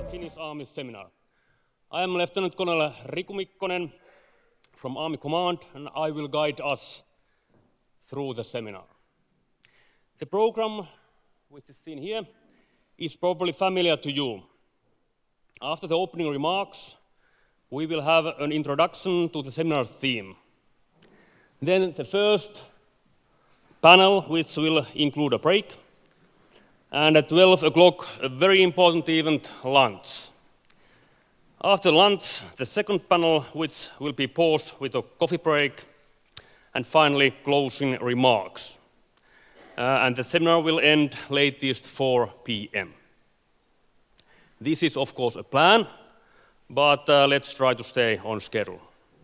Finnish Army Seminar. I am Lieutenant Colonel Riku Mikkonen from Army Command, and I will guide us through the seminar. The program, which is seen here, is probably familiar to you. After the opening remarks, we will have an introduction to the seminar's theme. Then the first panel, which will include a break, and at 12 o'clock, a very important event, lunch. After lunch, the second panel, which will be paused with a coffee break, and finally, closing remarks. And the seminar will end latest 4 p.m. This is, of course, a plan, but let's try to stay on schedule.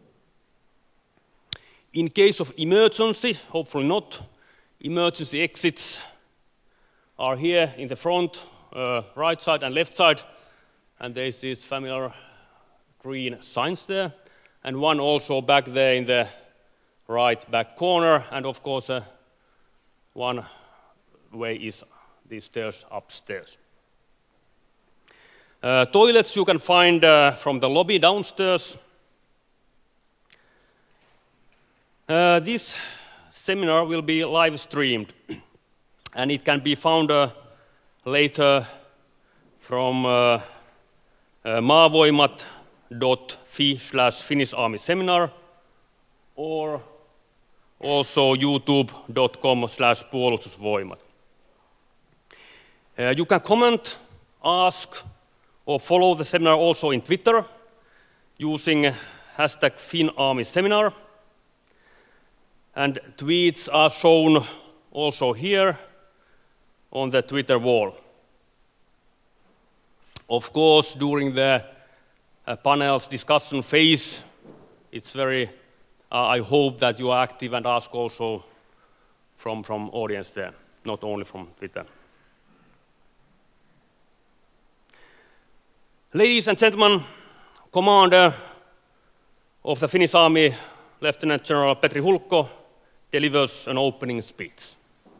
In case of emergency, hopefully not, emergency exits are here in the front, right side and left side, and there's this familiar green signs there, and one also back there in the right back corner, and of course one way is these stairs upstairs. Toilets you can find from the lobby downstairs. This seminar will be live streamed, and it can be found later from maavoimat.fi/Finnish Army Seminar or also youtube.com/puolustusvoimat. You can comment, ask, or follow the seminar also in Twitter using #FinArmySeminar. And tweets are shown also here on the Twitter wall. Of course, during the panel's discussion phase, it's very, I hope that you are active and ask also from audience there, not only from Twitter. Ladies and gentlemen, Commander of the Finnish Army, Lieutenant General Petri Hulkko, delivers an opening speech.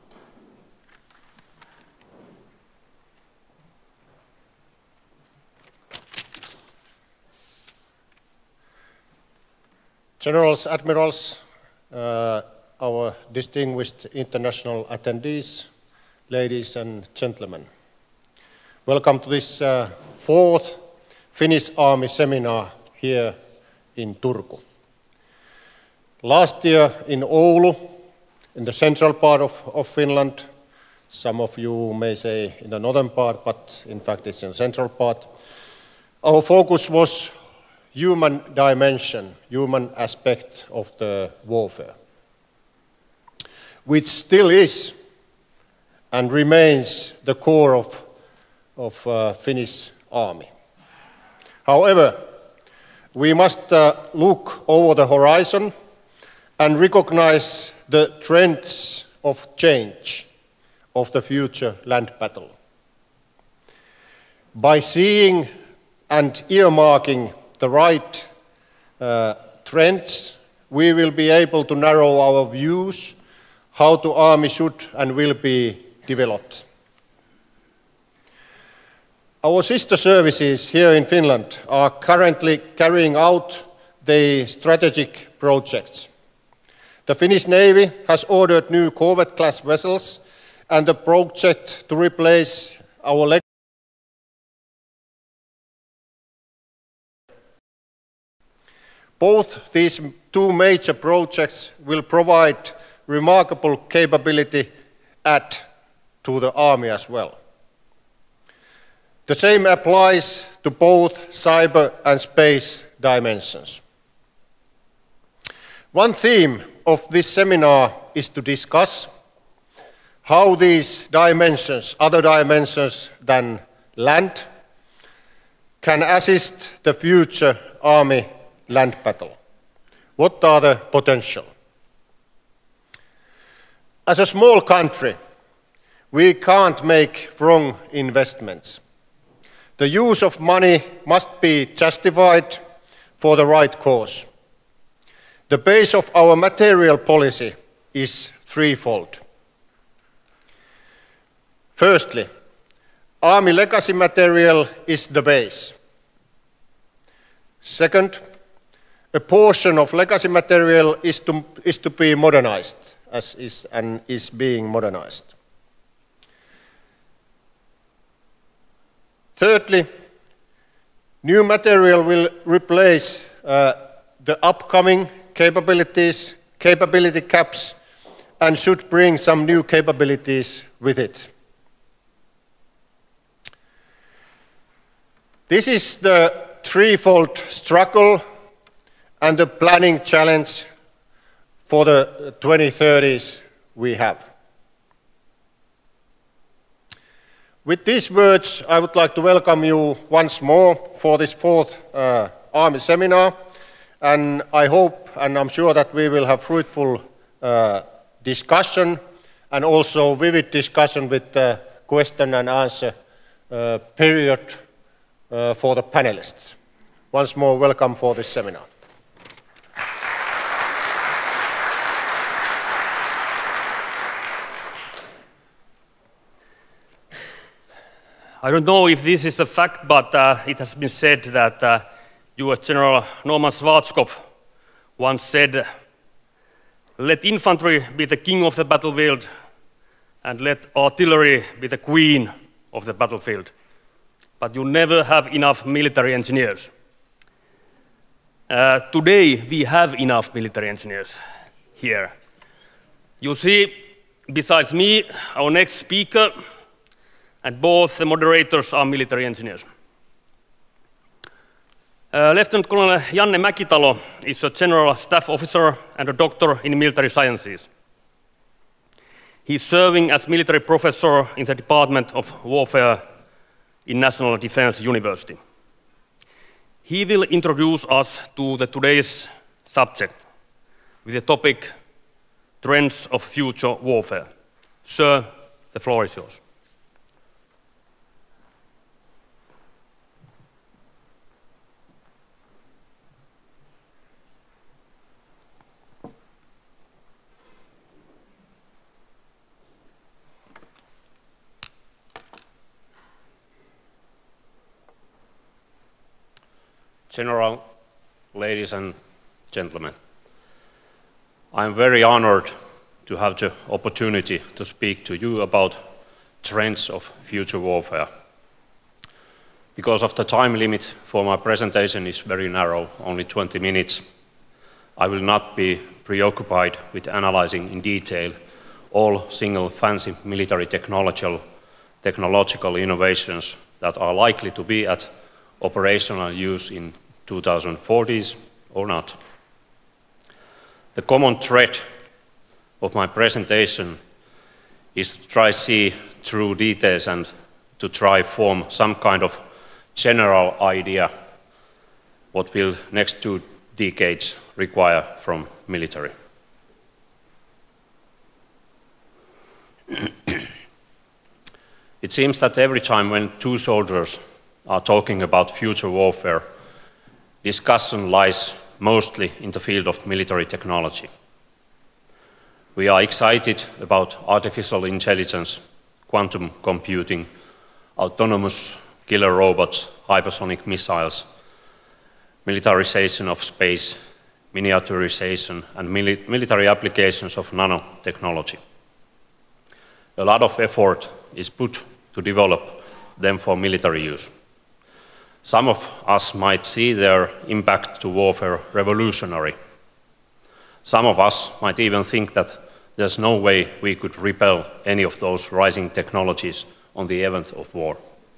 Generals, Admirals, our distinguished international attendees, ladies and gentlemen. Welcome to this fourth Finnish Army Seminar here in Turku. Last year in Oulu, in the central part of Finland, some of you may say in the northern part, but in fact it's in the central part, our focus was human dimension, human aspect of the warfare, which still is and remains the core of Finnish Army. However, we must look over the horizon and recognize the trends of change of the future land battle. By seeing and earmarking the right trends, we will be able to narrow our views how the army should and will be developed. Our sister services here in Finland are currently carrying out the strategic projects. The Finnish Navy has ordered new corvette-class vessels, and the project to replace our Both these two major projects will provide remarkable capability add to the army as well. The same applies to both cyber and space dimensions. One theme of this seminar is to discuss how these dimensions, other dimensions than land, can assist the future army land battle. What are the potential? As a small country, we can't make wrong investments. The use of money must be justified for the right cause. The base of our material policy is threefold. Firstly, Army legacy material is the base. Second, a portion of legacy material is to be modernized, and is being modernized. Thirdly, new material will replace the upcoming capabilities, capability gaps, and should bring some new capabilities with it. This is the threefold struggle and the planning challenge for the 2030s we have. With these words, I would like to welcome you once more for this 4th Army Seminar, and I hope and I'm sure that we will have fruitful discussion and also vivid discussion with the question and answer period for the panelists. Once more, welcome for this seminar. I don't know if this is a fact, but it has been said that US General Norman Schwarzkopf once said, "Let infantry be the king of the battlefield, and let artillery be the queen of the battlefield. But you never have enough military engineers." Today, we have enough military engineers here. You see, besides me, our next speaker, and both the moderators are military engineers. Lieutenant Colonel Janne Mäkitalo is a general staff officer and a doctor in military sciences. He's serving as military professor in the Department of Warfare in National Defence University. He will introduce us to today's subject with the topic, Trends of Future Warfare. Sir, the floor is yours. General, ladies and gentlemen, I am very honored to have the opportunity to speak to you about trends of future warfare. Because of the time limit for my presentation is very narrow, only 20 minutes, I will not be preoccupied with analyzing in detail all single fancy military technological innovations that are likely to be at operational use in 2040s or not. The common thread of my presentation is to try to see through details and to try form some kind of general idea what will next 2 decades require from military. It seems that every time when 2 soldiers are talking about future warfare, discussion lies mostly in the field of military technology. We are excited about artificial intelligence, quantum computing, autonomous killer robots, hypersonic missiles, militarization of space, miniaturization, and military applications of nanotechnology. A lot of effort is put to develop them for military use. Some of us might see their impact to warfare revolutionary. Some of us might even think that there's no way we could repel any of those rising technologies on the event of war.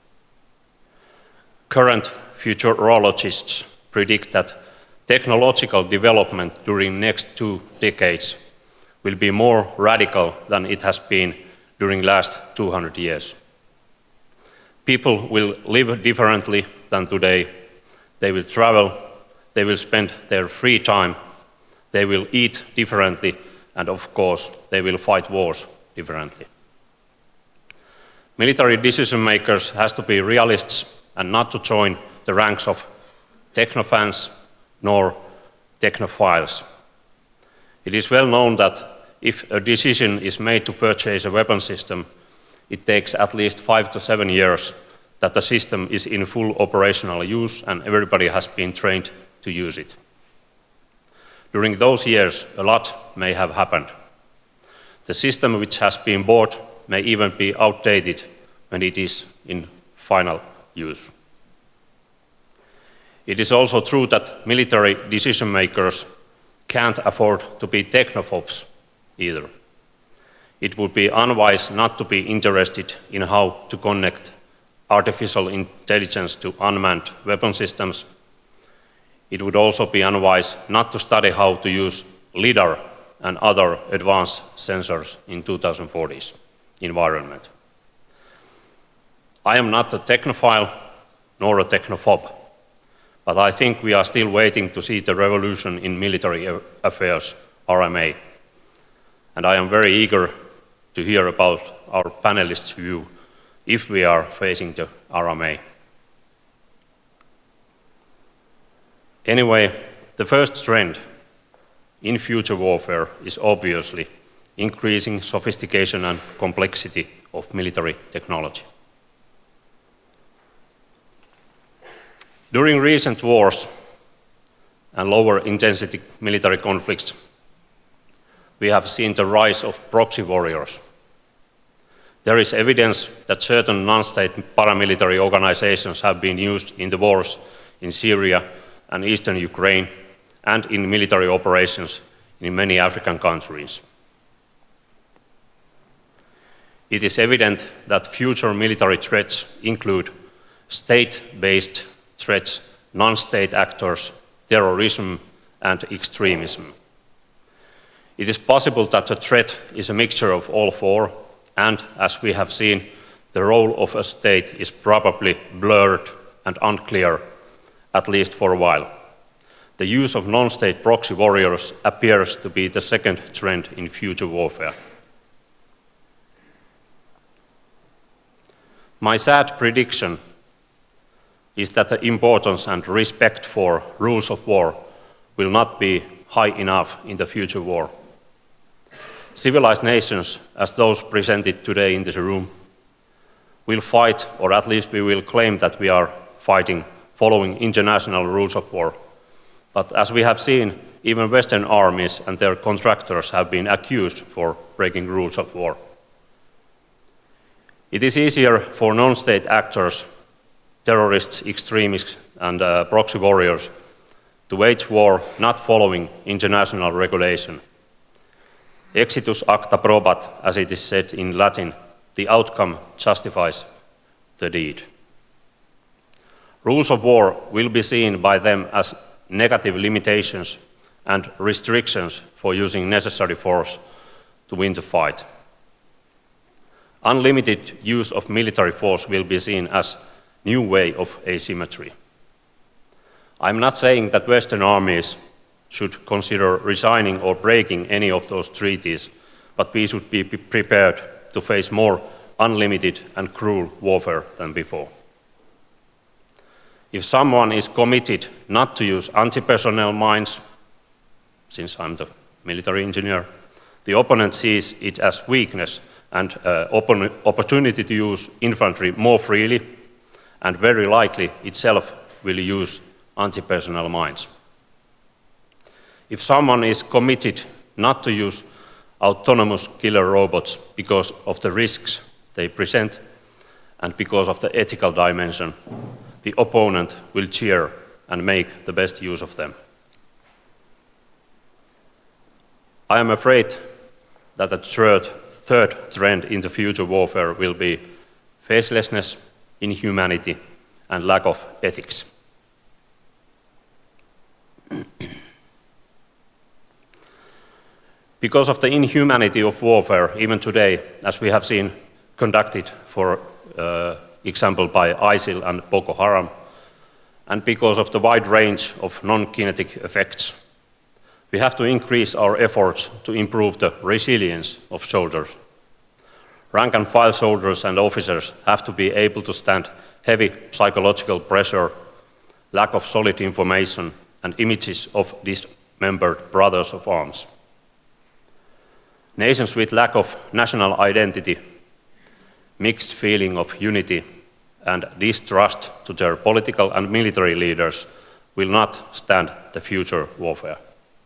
Current futurologists predict that technological development during next 2 decades will be more radical than it has been during last 200 years. People will live differently than today. They will travel, they will spend their free time, they will eat differently, and of course, they will fight wars differently. Military decision makers has to be realists and not to join the ranks of technofans nor technophiles. It is well known that if a decision is made to purchase a weapon system, it takes at least 5 to 7 years that the system is in full operational use and everybody has been trained to use it. During those years, a lot may have happened. The system which has been bought may even be outdated when it is in final use. It is also true that military decision makers can't afford to be technophobes either. It would be unwise not to be interested in how to connect artificial intelligence to unmanned weapon systems. It would also be unwise not to study how to use LiDAR and other advanced sensors in 2040s environment. I am not a technophile nor a technophobe, but I think we are still waiting to see the revolution in military affairs, RMA. And I am very eager to hear about our panelists' view if we are facing the RMA. Anyway, the first trend in future warfare is obviously increasing sophistication and complexity of military technology. During recent wars and lower intensity military conflicts, we have seen the rise of proxy warriors. There is evidence that certain non-state paramilitary organizations have been used in the wars in Syria and eastern Ukraine and in military operations in many African countries. It is evident that future military threats include state-based threats, non-state actors, terrorism, and extremism. It is possible that the threat is a mixture of all four, and as we have seen, the role of a state is probably blurred and unclear, at least for a while. The use of non-state proxy warriors appears to be the second trend in future warfare. My sad prediction is that the importance and respect for rules of war will not be high enough in the future war. Civilized nations, as those presented today in this room, will fight, or at least we will claim that we are fighting following international rules of war. But as we have seen, even Western armies and their contractors have been accused for breaking rules of war. It is easier for non-state actors, terrorists, extremists, and proxy warriors to wage war not following international regulation. Exitus acta probat, as it is said in Latin, the outcome justifies the deed. Rules of war will be seen by them as negative limitations and restrictions for using necessary force to win the fight. Unlimited use of military force will be seen as new way of asymmetry. I'm not saying that Western armies should consider resigning or breaking any of those treaties, but we should be prepared to face more unlimited and cruel warfare than before. If someone is committed not to use anti-personnel mines, since I'm the military engineer, the opponent sees it as weakness and opportunity to use infantry more freely, and very likely itself will use anti-personnel mines. If someone is committed not to use autonomous killer robots because of the risks they present and because of the ethical dimension, the opponent will cheer and make the best use of them. I am afraid that the third trend in the future warfare will be facelessness, inhumanity, and lack of ethics. Because of the inhumanity of warfare, even today, as we have seen conducted, for example, by ISIL and Boko Haram, and because of the wide range of non-kinetic effects, we have to increase our efforts to improve the resilience of soldiers. Rank-and-file soldiers and officers have to be able to stand heavy psychological pressure, lack of solid information, and images of dismembered brothers of arms. Nations with lack of national identity mixed feeling of unity and distrust to their political and military leaders will not stand the future warfare.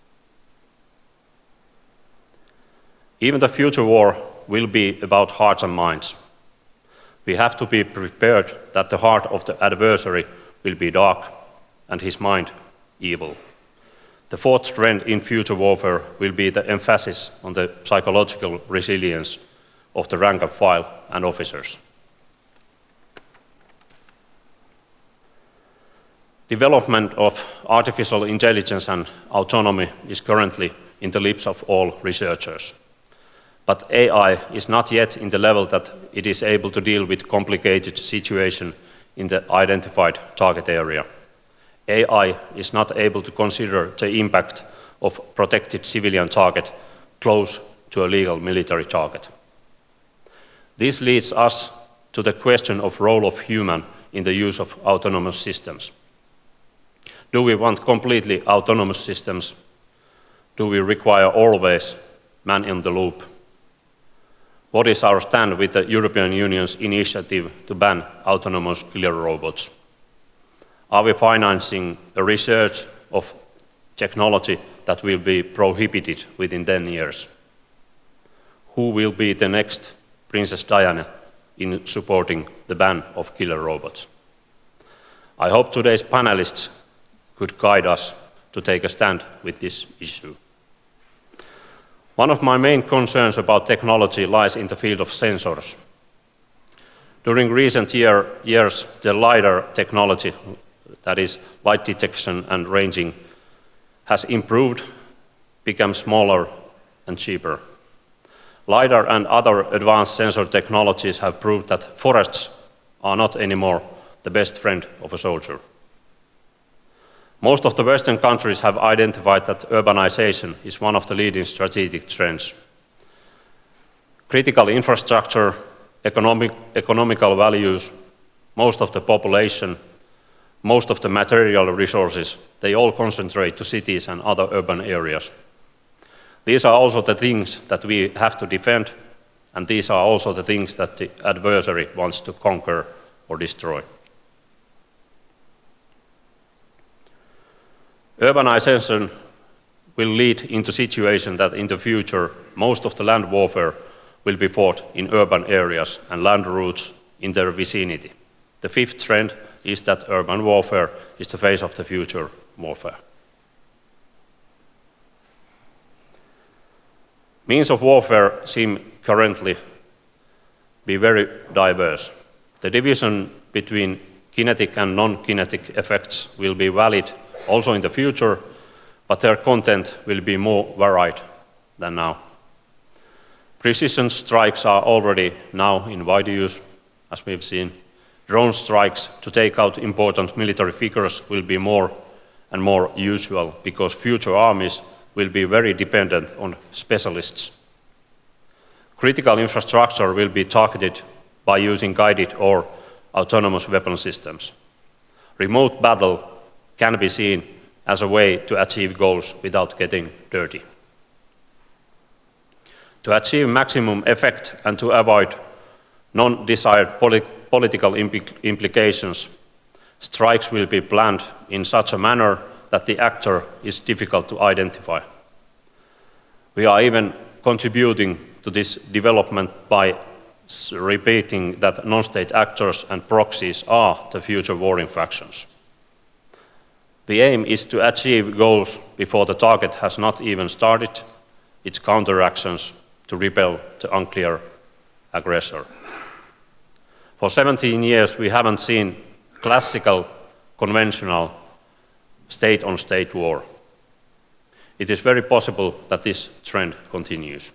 Even the future war will be about hearts and minds. We have to be prepared that the heart of the adversary will be dark and his mind evil. The fourth trend in future warfare will be the emphasis on the psychological resilience of the rank and file and officers. Development of artificial intelligence and autonomy is currently in the lips of all researchers. But AI is not yet in the level that it is able to deal with complicated situations in the identified target area. AI is not able to consider the impact of protected civilian target close to a legal military target. This leads us to the question of role of human in the use of autonomous systems. Do we want completely autonomous systems? Do we require always man in the loop? What is our stand with the European Union's initiative to ban autonomous killer robots? Are we financing a research of technology that will be prohibited within 10 years? Who will be the next Princess Diana in supporting the ban of killer robots? I hope today's panelists could guide us to take a stand with this issue. One of my main concerns about technology lies in the field of sensors. During recent years, the LiDAR technology, that is light detection and ranging, has improved, become smaller and cheaper. LiDAR and other advanced sensor technologies have proved that forests are not anymore the best friend of a soldier. Most of the Western countries have identified that urbanization is one of the leading strategic trends. Critical infrastructure, economical values, most of the population, most of the material resources, they all concentrate to cities and other urban areas. These are also the things that we have to defend, and these are also the things that the adversary wants to conquer or destroy. Urbanization will lead into a situation that in the future, most of the land warfare will be fought in urban areas and land routes in their vicinity. The fifth trend is that urban warfare is the face of the future warfare. Means of warfare seem currently be very diverse. The division between kinetic and non-kinetic effects will be valid also in the future, but their content will be more varied than now. Precision strikes are already now in wide use, as we've seen. Drone strikes to take out important military figures will be more and more usual because future armies will be very dependent on specialists. Critical infrastructure will be targeted by using guided or autonomous weapon systems. Remote battle can be seen as a way to achieve goals without getting dirty. To achieve maximum effect and to avoid non-desired political implications, strikes will be planned in such a manner that the actor is difficult to identify. We are even contributing to this development by repeating that non-state actors and proxies are the future warring factions. The aim is to achieve goals before the target has not even started its counteractions to repel the unclear aggressor. For 17 years, we haven't seen classical, conventional state-on-state war. It is very possible that this trend continues.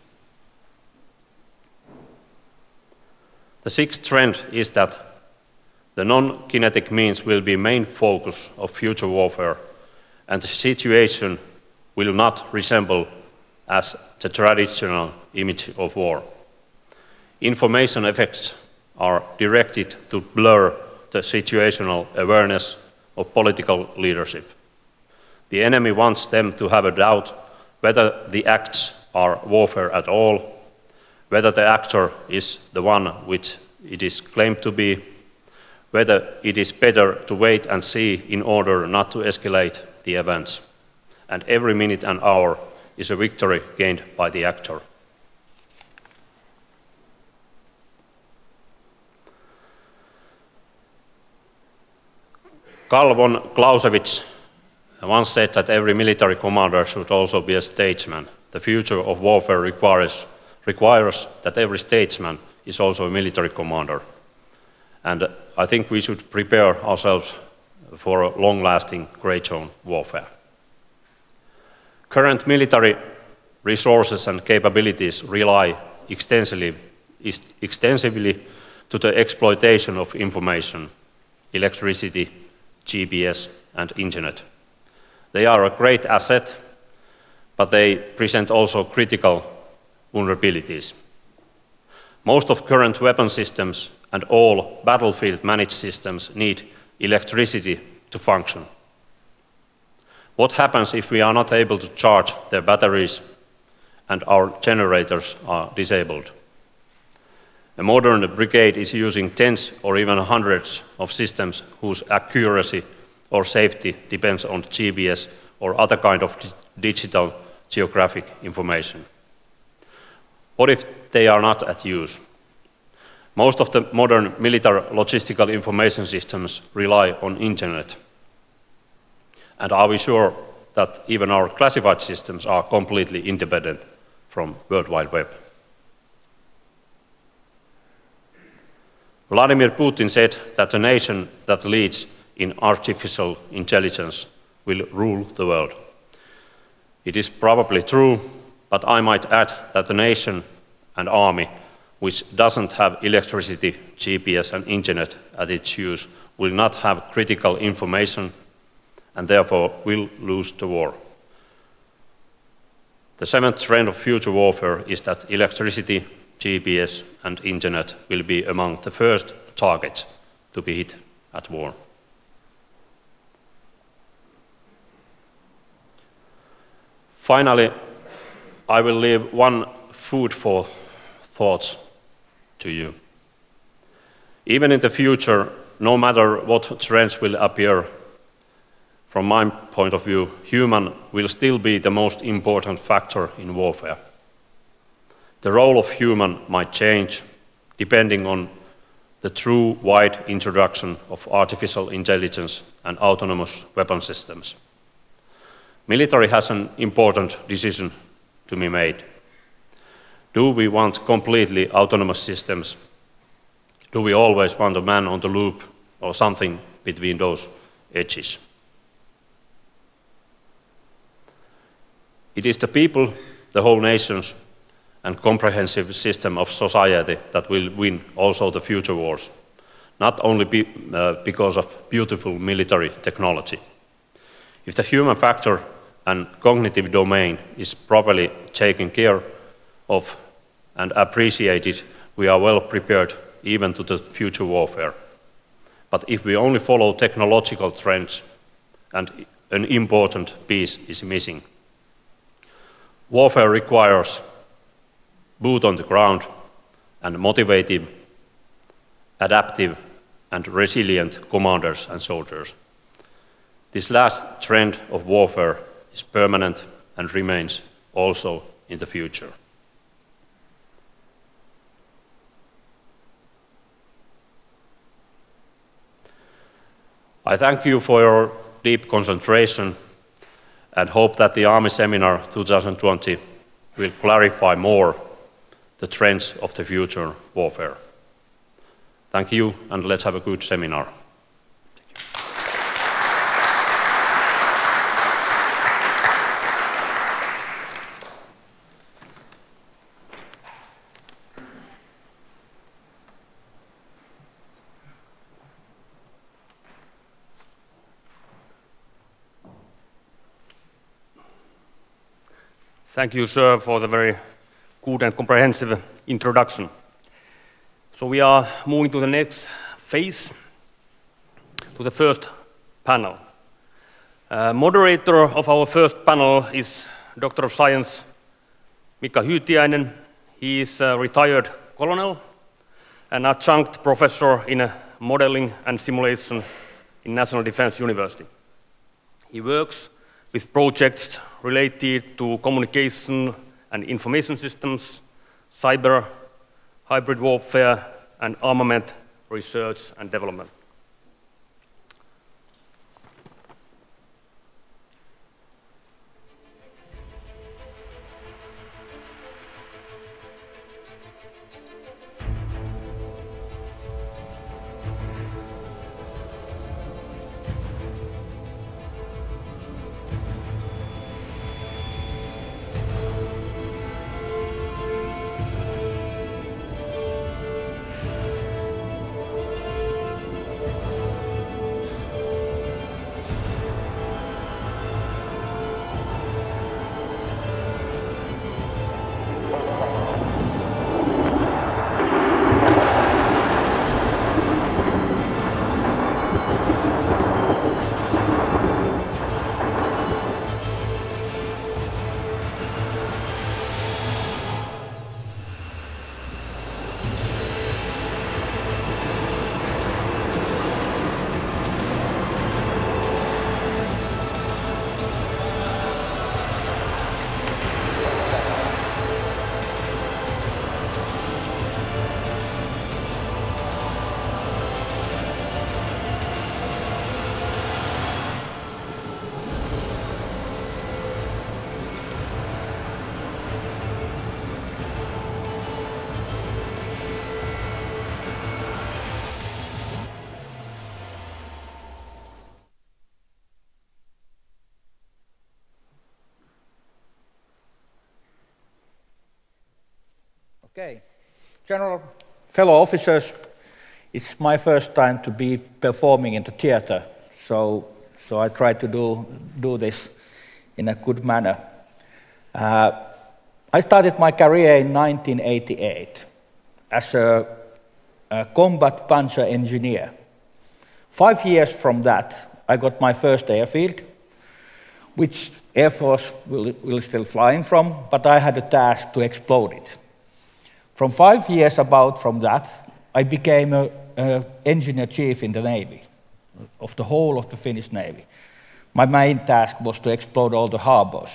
The sixth trend is that the non-kinetic means will be main focus of future warfare, and the situation will not resemble as the traditional image of war. Information effects are directed to blur the situational awareness of political leadership. The enemy wants them to have a doubt whether the acts are warfare at all, whether the actor is the one with it is claimed to be whether it is better to wait and see in order not to escalate the events. And every minute and hour is a victory gained by the actor. Carl von Clausewitz once said that every military commander should also be a statesman. The future of warfare requires that every statesman is also a military commander. And I think we should prepare ourselves for a long-lasting grey zone warfare. Current military resources and capabilities rely extensively to the exploitation of information, electricity, GPS and internet. They are a great asset, but they present also critical vulnerabilities. Most of current weapon systems and all battlefield managed systems need electricity to function. What happens if we are not able to charge their batteries and our generators are disabled? A modern brigade is using tens or even hundreds of systems whose accuracy or safety depends on GPS or other kind of digital geographic information. What if they are not at use? Most of the modern military logistical information systems rely on internet. And are we sure that even our classified systems are completely independent from World Wide Web? Vladimir Putin said that a nation that leads in artificial intelligence will rule the world. It is probably true, but I might add that the nation and army which doesn't have electricity, GPS and internet at its use will not have critical information and therefore will lose the war. The seventh trend of future warfare is that electricity, GPS and internet will be among the first targets to be hit at war. Finally, I will leave one food for thoughts to you. Even in the future, no matter what trends will appear, from my point of view, human will still be the most important factor in warfare. The role of human might change depending on the true wide introduction of artificial intelligence and autonomous weapon systems. Military has an important decision to be made. Do we want completely autonomous systems? Do we always want a man on the loop or something between those edges? It is the people, the whole nations, and comprehensive system of society that will win also the future wars, not only because of beautiful military technology. If the human factor and cognitive domain is properly taken care of and appreciated, we are well prepared even to the future warfare. But if we only follow technological trends, and an important piece is missing. Warfare requires boot on the ground and motivated, adaptive and resilient commanders and soldiers. This last trend of warfare is permanent and remains also in the future. I thank you for your deep concentration and hope that the Army Seminar 2020 will clarify more the trends of the future warfare. Thank you, and let's have a good seminar. Thank you, sir, for the very good and comprehensive introduction. So we are moving to the next phase, to the first panel. Moderator of our first panel is Doctor of Science Mika Raunu. He is a retired colonel an adjunct professor in modeling and simulation in National Defence University. He works with projects related to communication and information systems, cyber, hybrid warfare, and armament research and development. Okay, General, fellow officers, it's my first time to be performing in the theater, so I try to do this in a good manner. I started my career in 1988 as a combat panzer engineer. 5 years from that, I got my first airfield, which Air Force will still flying from, but I had a task to explode it. From 5 years about from that, I became an engineer chief in the Navy, of the whole of the Finnish Navy. My main task was to explode all the harbors.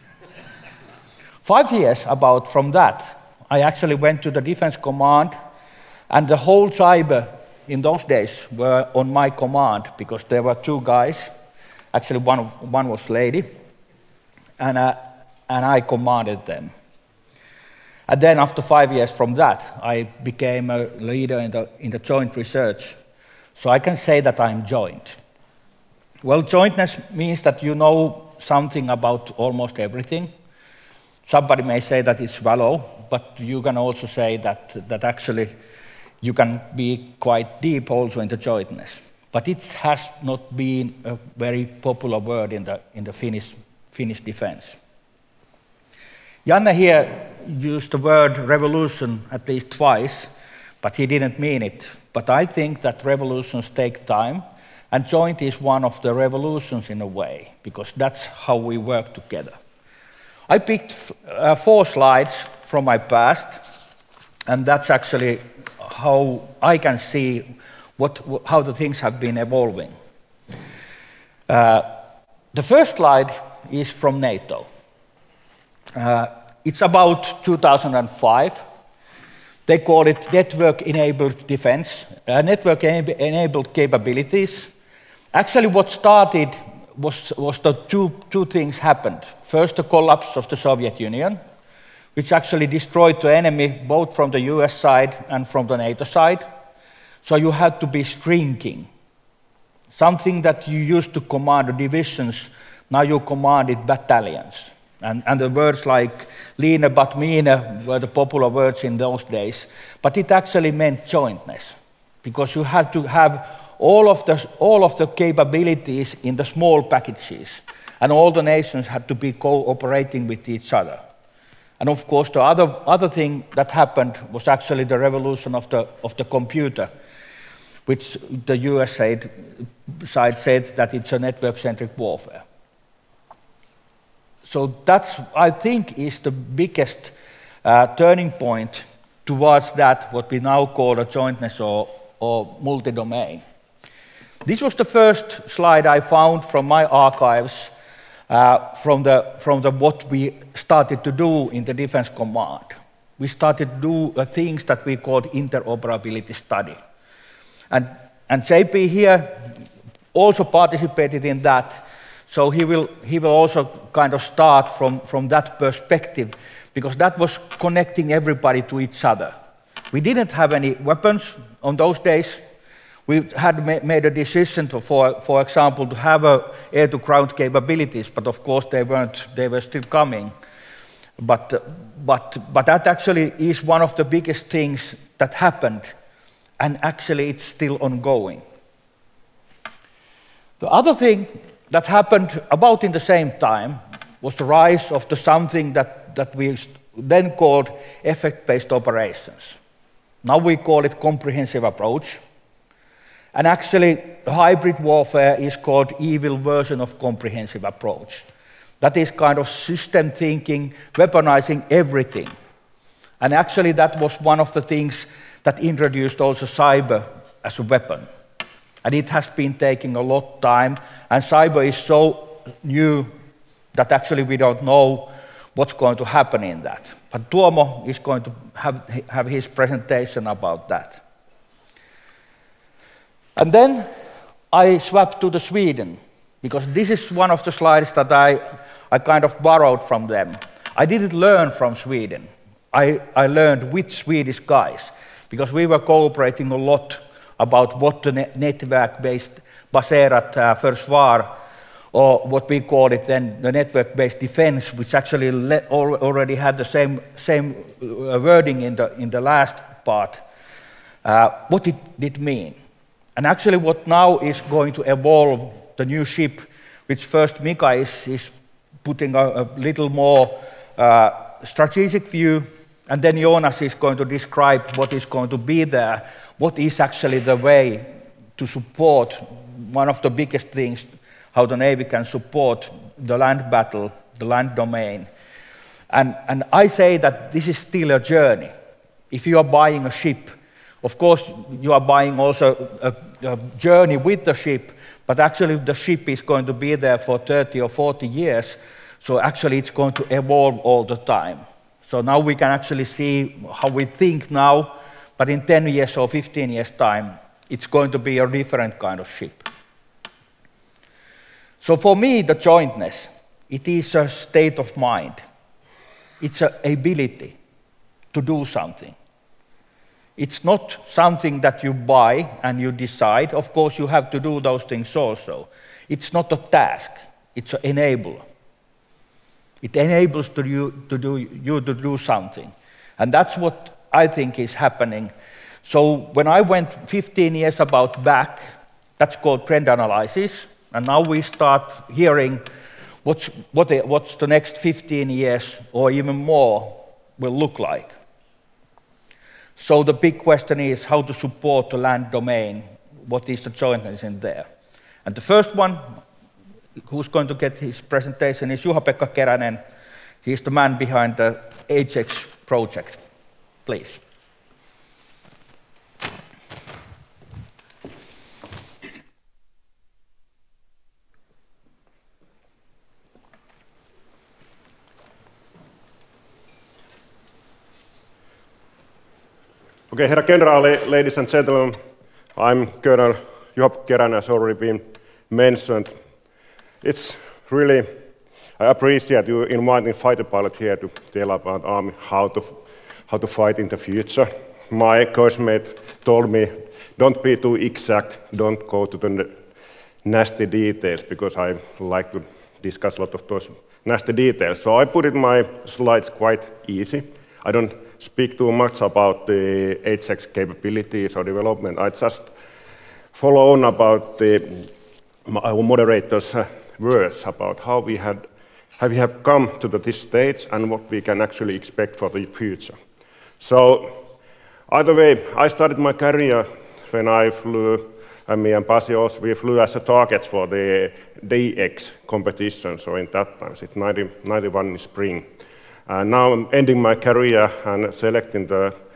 5 years about from that, I actually went to the Defense Command, and the whole cyber in those days were on my command, because there were 2 guys, actually one was lady, and I commanded them. And then after 5 years from that, I became a leader in the joint research. So I can say that I'm joint. Well, jointness means that you know something about almost everything. Somebody may say that it's shallow, but you can also say that actually you can be quite deep also in the jointness. But it has not been a very popular word in the Finnish defense. Janne here used the word revolution at least twice, but he didn't mean it. But I think that revolutions take time, and joint is one of the revolutions in a way, because that's how we work together. I picked 4 slides from my past, and that's actually how I can see how the things have been evolving. The first slide is from NATO. It's about 2005. They call it network-enabled defense, network-enabled capabilities. Actually, what started was the two things happened. First, the collapse of the Soviet Union, which actually destroyed the enemy both from the US side and from the NATO side. So you had to be shrinking. Something that you used to command divisions, now you commanded battalions. And the words like "leaner but meaner" were the popular words in those days. But it actually meant jointness, because you had to have all of the capabilities in the small packages, and all the nations had to be cooperating with each other. And of course, the other thing that happened was actually the revolution of the computer, which the US side said that it's a network-centric warfare. So that's, I think, is the biggest turning point towards that, what we now call a jointness or multi-domain. This was the first slide I found from my archives from the what we started to do in the Defense Command. We started to do things that we called interoperability study. And JP here also participated in that, so he will also kind of start from that perspective, because that was connecting everybody to each other. We didn't have any weapons on those days. We had made a decision to, for example, to have air-to-ground capabilities, but of course they were still coming. But that actually is one of the biggest things that happened, and actually it's still ongoing. The other thing that happened about in the same time was the rise of something that we then called effect-based operations. Now we call it comprehensive approach. And actually, hybrid warfare is called evil version of comprehensive approach. That is kind of system thinking, weaponizing everything. And actually, that was one of the things that introduced also cyber as a weapon. And it has been taking a lot of time, and cyber is so new that actually we don't know what's going to happen in that. But Tuomo is going to have his presentation about that. And then I swapped to Sweden, because this is one of the slides that I kind of borrowed from them. I didn't learn from Sweden. I learned with Swedish guys, because we were cooperating a lot about what the network-based baserat försvar, or what we call it then, the network-based defense, which actually already had the same wording in the last part. What did it mean? And actually what now is going to evolve, the new ship, which first Mika is putting a little more strategic view, and then Jonas is going to describe what is going to be there, what is actually the way to support one of the biggest things, how the Navy can support the land battle, the land domain. And I say that this is still a journey. If you are buying a ship, of course you are buying also a journey with the ship, but actually the ship is going to be there for 30 or 40 years, so actually it's going to evolve all the time. So now we can actually see how we think now, but in 10 years or 15 years' time, it's going to be a different kind of ship. So for me, the jointness, it is a state of mind. It's an ability to do something. It's not something that you buy and you decide. Of course, you have to do those things also. It's not a task. It's an enabler. It enables you to do something. And that's what I think is happening. So when I went 15 years back, that's called trend analysis. And now we start hearing what's the next 15 years or even more will look like. So the big question is how to support the land domain. What is the jointness in there? And the first one, who's going to get his presentation, is Juha-Pekka Keränen. He's the man behind the HX project. Please. Okay, Herra Kenraali, ladies and gentlemen, I'm Colonel Juha-Pekka Keränen, as already been mentioned. It's really, I appreciate you inviting fighter pilot here to tell about Army how to fight in the future. My course mate told me, don't be too exact, don't go to the nasty details, because I like to discuss a lot of those nasty details. So I put in my slides quite easy. I don't speak too much about the HX capabilities or development. I just follow on about our moderator's words about how we have come to this stage and what we can actually expect for the future. So, either way, I started my career when I flew, and me and Pasi also, we flew as a targets for the DX competition, so in that time, it's 91 in spring. Now I'm ending my career and selecting the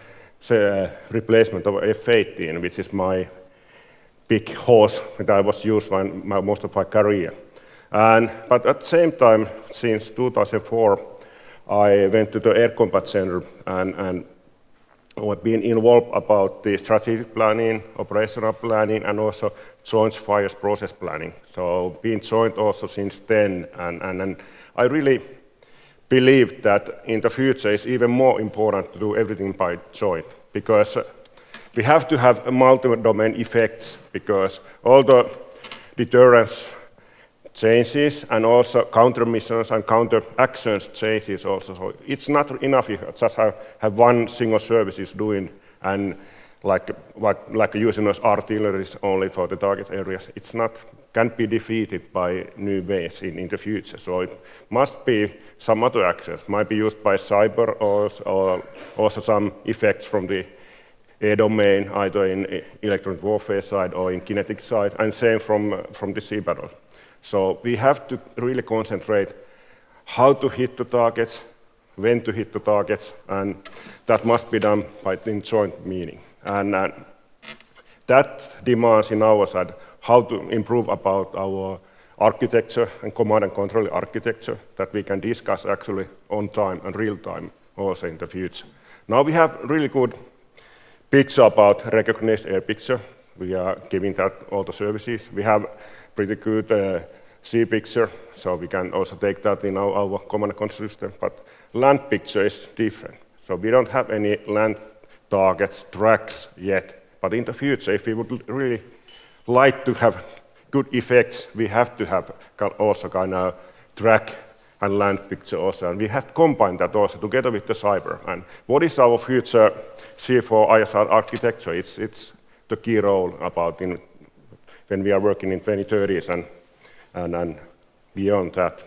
replacement of F-18, which is my big horse that I was used most of my career. But at the same time, since 2004, I went to the Air Combat Center and I've been involved about the strategic planning, operational planning, and also joint fires process planning. So been joint also since then, and I really believe that in the future it's even more important to do everything by joint, because we have to have multi-domain effects, because all the deterrence changes and also counter-missions and counter-actions changes also. So it's not enough if just have one single service is doing and like using those artilleries only for the target areas. It's not, can't be defeated by new ways in the future. So it must be some other actions, might be used by cyber or also some effects from the air domain, either in electronic warfare side or in kinetic side, and same from the sea battle. So we have to really concentrate how to hit the targets, when to hit the targets, and that must be done by in joint meaning. And that demands in our side how to improve about our architecture and command and control architecture that we can discuss actually on time and real time also in the future. Now we have really good picture about recognized air picture. We are giving that all the services. We have pretty good sea picture, so we can also take that in our command and control system. But land picture is different. So we don't have any land targets, tracks yet. But in the future, if we would really like to have good effects, we have to have also kind of track and land picture also. And we have to combine that also together with the cyber. And what is our future C4ISR architecture? It's the key role about when we are working in 2030s and beyond that.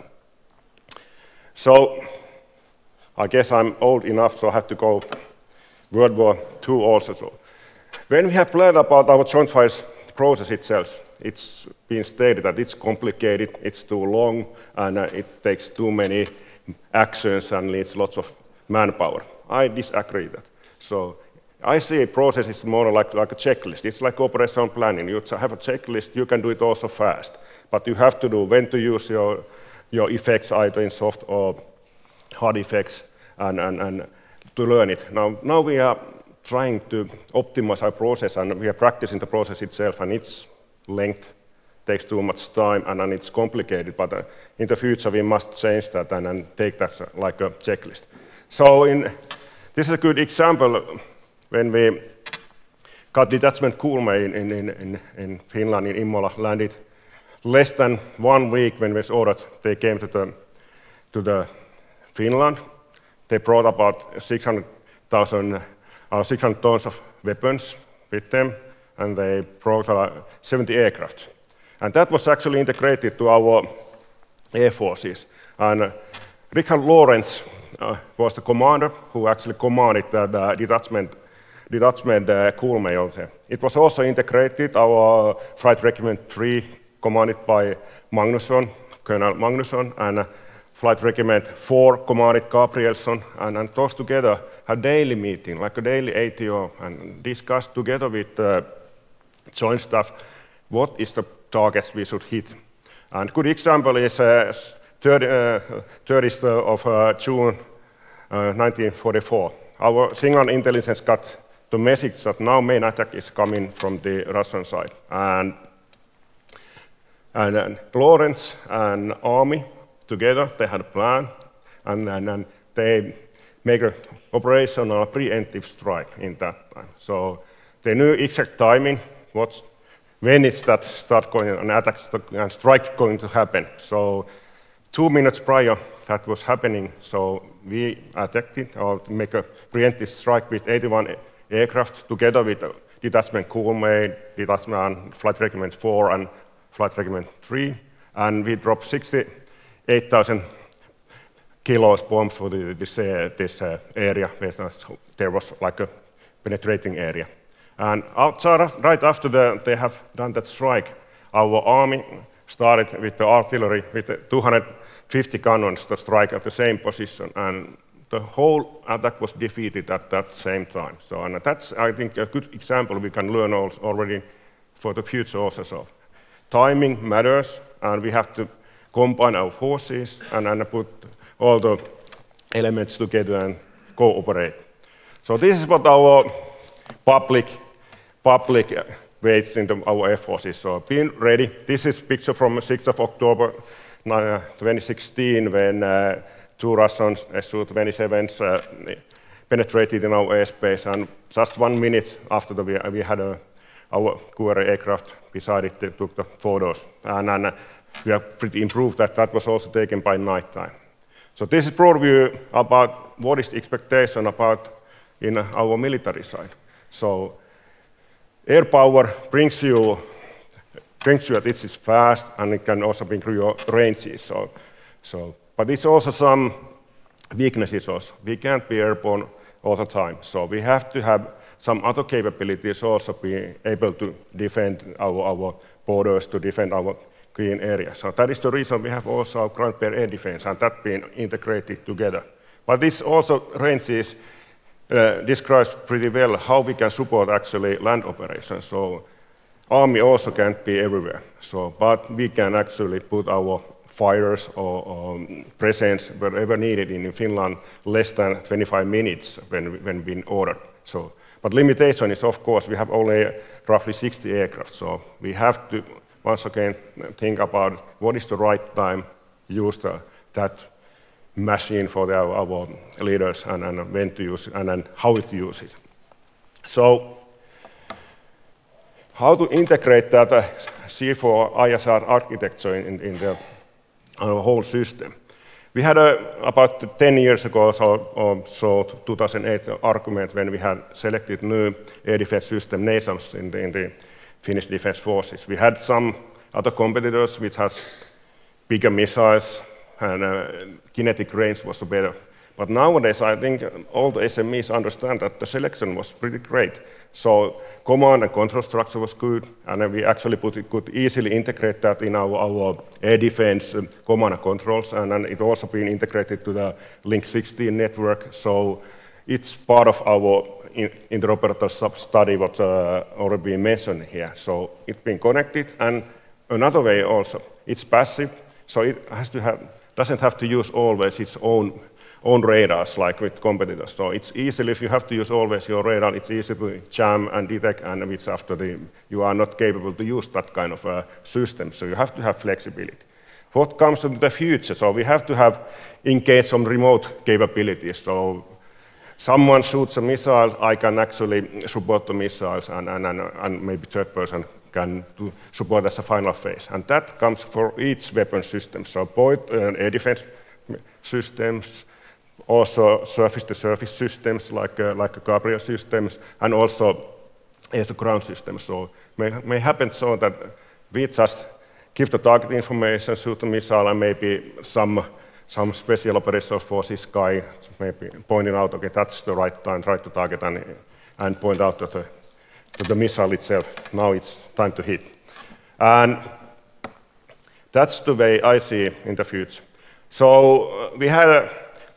So I guess I'm old enough, so I have to go World War II also. So when we have planned about our joint fires process itself, it's been stated that it's complicated, it's too long, and it takes too many actions and needs lots of manpower. I disagree with that. So I see a process is more like a checklist. It's like operational planning. You have a checklist, you can do it also fast. But you have to do when to use your effects, either in soft or hard effects, and to learn it. Now we are trying to optimize our process, and we are practicing the process itself, and its length takes too much time, and then it's complicated. But in the future, we must change that and take that like a checklist. So this is a good example when we got detachment Kuhlme in Finland, in Imola, landed less than 1 week when we was ordered. They came to the Finland. They brought about 600 tons of weapons with them, and they brought 70 aircraft. And that was actually integrated to our air forces. And Richard Lawrence was the commander who actually commanded the detachment Kuhlme. It was also integrated, our Flight Regiment 3, commanded by Magnusson, Colonel Magnusson, and Flight Regiment 4, commanded Gabrielsson, and those together had daily meeting, like a daily ATO, and discussed together with joint staff what is the targets we should hit. And good example is 30th of June 1944. Our signal intelligence got the message that now main attack is coming from the Russian side. And Lawrence and Army together, they had a plan, and they make an operational preemptive strike in that time. So they knew exact timing, when it start going, an attack and strike going to happen. So 2 minutes prior that was happening, so we attacked it, or make a preemptive strike with 81 aircraft together with Detachment Kuhlme, Detachment Flight Regiment 4 and Flight Regiment 3, and we dropped 68,000 kilos bombs for this area, where there was like a penetrating area. And right after they have done that strike, our army started with the artillery with 250 cannons to strike at the same position. And the whole attack was defeated at that same time. So, and that's, I think, a good example we can learn already for the future also. So, timing matters, and we have to combine our forces and put all the elements together and cooperate. So this is what our public weight into our efforts is. So being ready. This is a picture from 6th of October 2016 when two Russian Su-27s penetrated in our airspace, and just 1 minute after we had our QRA aircraft decided to took the photos, and we are pretty improved that was also taken by night time. So this is broad view about what is the expectation about in our military side. So air power brings you that this is fast, and it can also bring your ranges. But it's also some weaknesses also. We can't be airborne all the time. So we have to have some other capabilities also be able to defend our borders, to defend our green area. So that is the reason we have also our ground air defense, and that being integrated together. But this also ranges describes pretty well how we can support actually land operations. So Army also can't be everywhere. So, but we can actually put our fighters or presence wherever needed in Finland less than 25 minutes when being ordered. So, but limitation is, of course, we have only roughly 60 aircraft. So we have to once again think about what is the right time, use that machine for our leaders, and when to use it, and how to use it. So how to integrate that C4ISR architecture in our whole system? We had about 10 years ago or so 2008 argument when we had selected new air defense system nations in the Finnish Defense Forces. We had some other competitors which has bigger missiles, and kinetic range was better. But nowadays, I think all the SMEs understand that the selection was pretty great. So command and control structure was good, and we actually could easily integrate that in our air defense command and controls, and then it also been integrated to the Link 16 network. So it's part of our interoperable study what already been mentioned here. So it's been connected, and another way also, it's passive, so it has to have, doesn't have to use always its own radars like with competitors. So it's easily, if you have to use always your radar, it's easy to jam and detect, and which after you are not capable to use that kind of system. So you have to have flexibility. What comes to the future? So we have to have engage some remote capabilities. So someone shoots a missile, I can actually support the missiles, and maybe third person can support as a final phase. And that comes for each weapon system. So both air defense systems, also surface-to-surface systems like Gabriel systems, and also air-to-ground systems. So may happen so that we just give the target information, shoot the missile, and maybe some special operations forces guy maybe pointing out, okay, that's the right time, try to target, and point out to the missile itself, now it's time to hit. And that's the way I see in the future. So we had a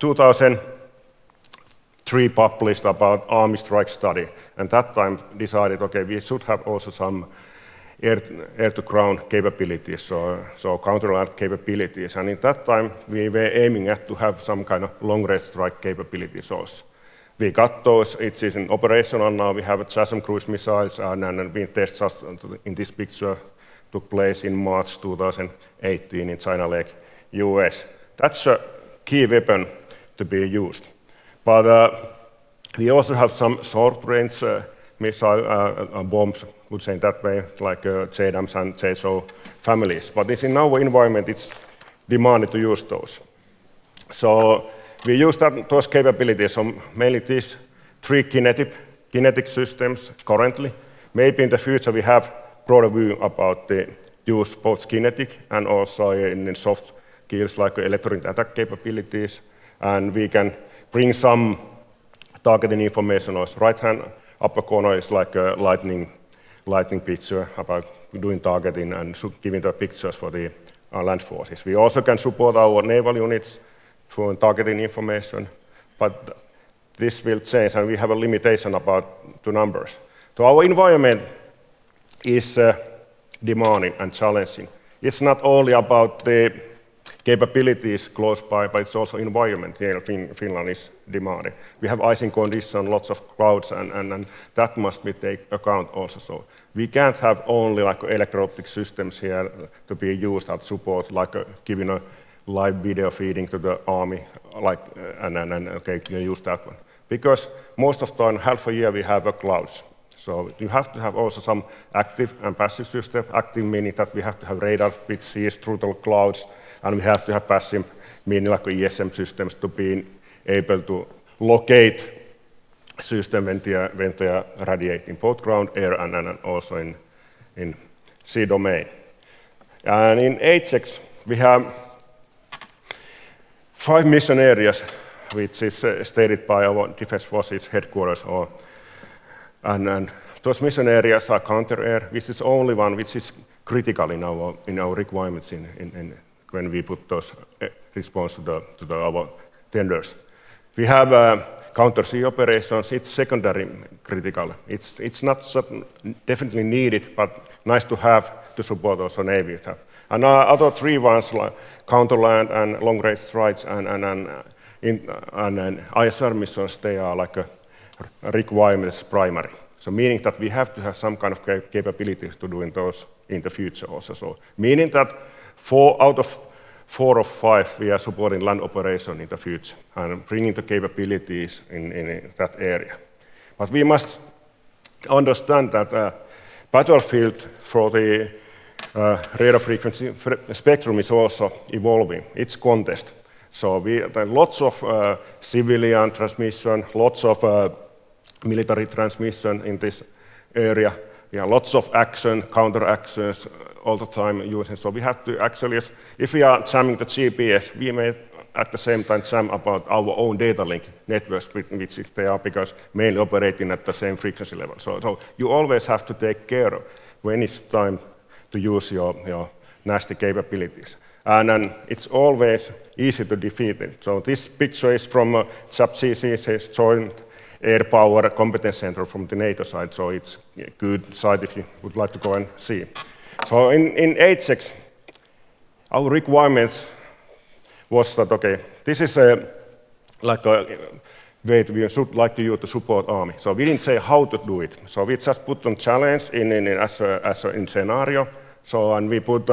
2003 published about Army strike study, and that time decided, okay, we should have also some air-to-ground capabilities, so counter-land capabilities. And in that time, we were aiming at to have some kind of long-range strike capabilities also. We got those, it's in operational now, we have JASSM cruise missiles, and we test just in this picture took place in March 2018 in China Lake, US. That's a key weapon to be used. But we also have some short-range missile bombs, would say that way, like JDAMs and JSO families. But it's in our environment, it's demanded to use those. So we use those capabilities, so mainly these three kinetic systems currently. Maybe in the future we have broader view about the use both kinetic and also in soft skills like electronic attack capabilities, and we can bring some targeting information also. Right-hand upper corner is like a lightning picture about doing targeting and giving the pictures for the land forces. We also can support our naval units for targeting information, but this will change, and we have a limitation about the numbers. So our environment is demanding and challenging. It's not only about the capabilities close by, but it's also environment here in Finland is demanding. We have icing conditions, lots of clouds, and that must be taken account also. So we can't have only like electro-optic systems here to be used at support, like giving a live video feeding to the army, like, and okay, you can use that one. Because most of the time, half a year we have clouds. So you have to have also some active and passive system. Active meaning that we have to have radar which sees through the clouds, and we have to have passive meaning like ESM systems to be able to locate system when they are radiating both ground, air, and also in sea domain. And in HX, we have 5 mission areas, which is stated by our Defense Forces headquarters. And those mission areas are counter-air, which is only one which is critical in our requirements when we put those response to our tenders. We have counter-sea operations. It's secondary critical. It's not definitely needed, but nice to have to support also Navy. And other 3 ones, like counter-land and long-range strikes and ISR missions, they are like a requirements primary. So meaning that we have to have some kind of capabilities to doing those in the future also. So meaning that 4 out of 4 or 5 we are supporting land operation in the future and bringing the capabilities in that area. But we must understand that battlefield for the radar frequency spectrum is also evolving. It's contest. So there are lots of civilian transmission, lots of military transmission in this area. We have lots of action, counter actions all the time using. So we have to actually, if we are jamming the GPS, we may at the same time jam about our own data link networks, which they are because mainly operating at the same frequency level. So you always have to take care of when it's time to use your nasty capabilities. And it's always easy to defeat it. So this picture is from Saab CCC's Joint Air Power Competence Center from the NATO side, so it's a good site if you would like to go and see. So in HX, our requirements was that, okay, this is like a way we should like to use to support Army. So we didn't say how to do it. So we just put on challenge as in scenario. So, and we put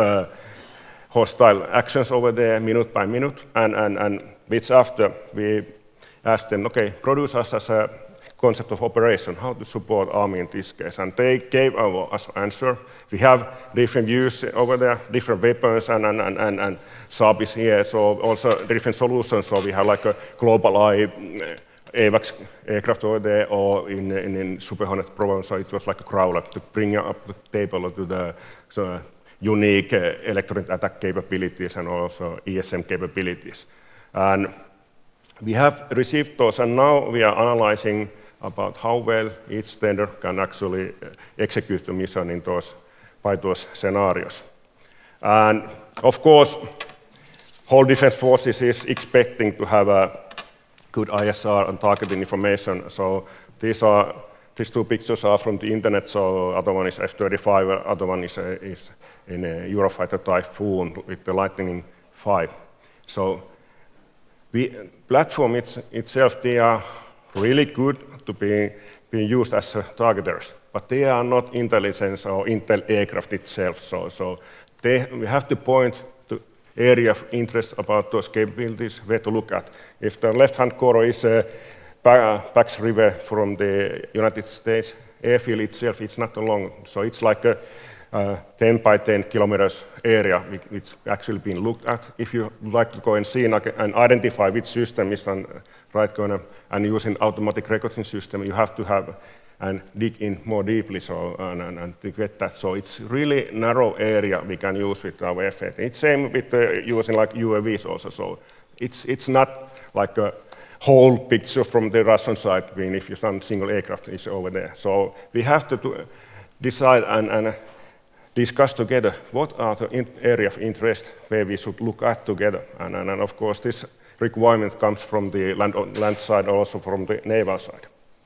hostile actions over there minute by minute, and which after we asked them, okay, produce us as a concept of operation, how to support Army in this case. And they gave us answer. We have different views over there, different weapons, and Saab is here, so also different solutions. So we have like a global eye AWACS aircraft over there, or in Super Hornet Provence, so it was like a crawler to bring up the table to the unique electronic attack capabilities and also ESM capabilities. And we have received those, and now we are analyzing about how well each tender can actually execute the mission by those scenarios. And of course, whole Defense Forces is expecting to have a good ISR and targeting information. So these 2 pictures are from the internet. So other one is F-35, other one is in a Eurofighter Typhoon with the Lightning 5. So platform itself, they are really good to be used as targeters, but they are not intelligence or intel aircraft itself. So we have to point to area of interest about those capabilities, where to look at. If the left-hand corner is Pax River from the United States, airfield itself, it's not long, so it's like a 10 by 10 kilometers area, which actually been looked at. If you would like to go and see and identify which system is on right corner and using automatic recognition system, you have to have and dig in more deeply and to get that. So it's really narrow area we can use with our effort. It's same with using like UAVs also. So it's not like a whole picture from the Russian side, if you some single aircraft is over there. So we have to decide and discuss together what are the area of interest where we should look at together. And of course, this requirement comes from the land side, also from the naval side.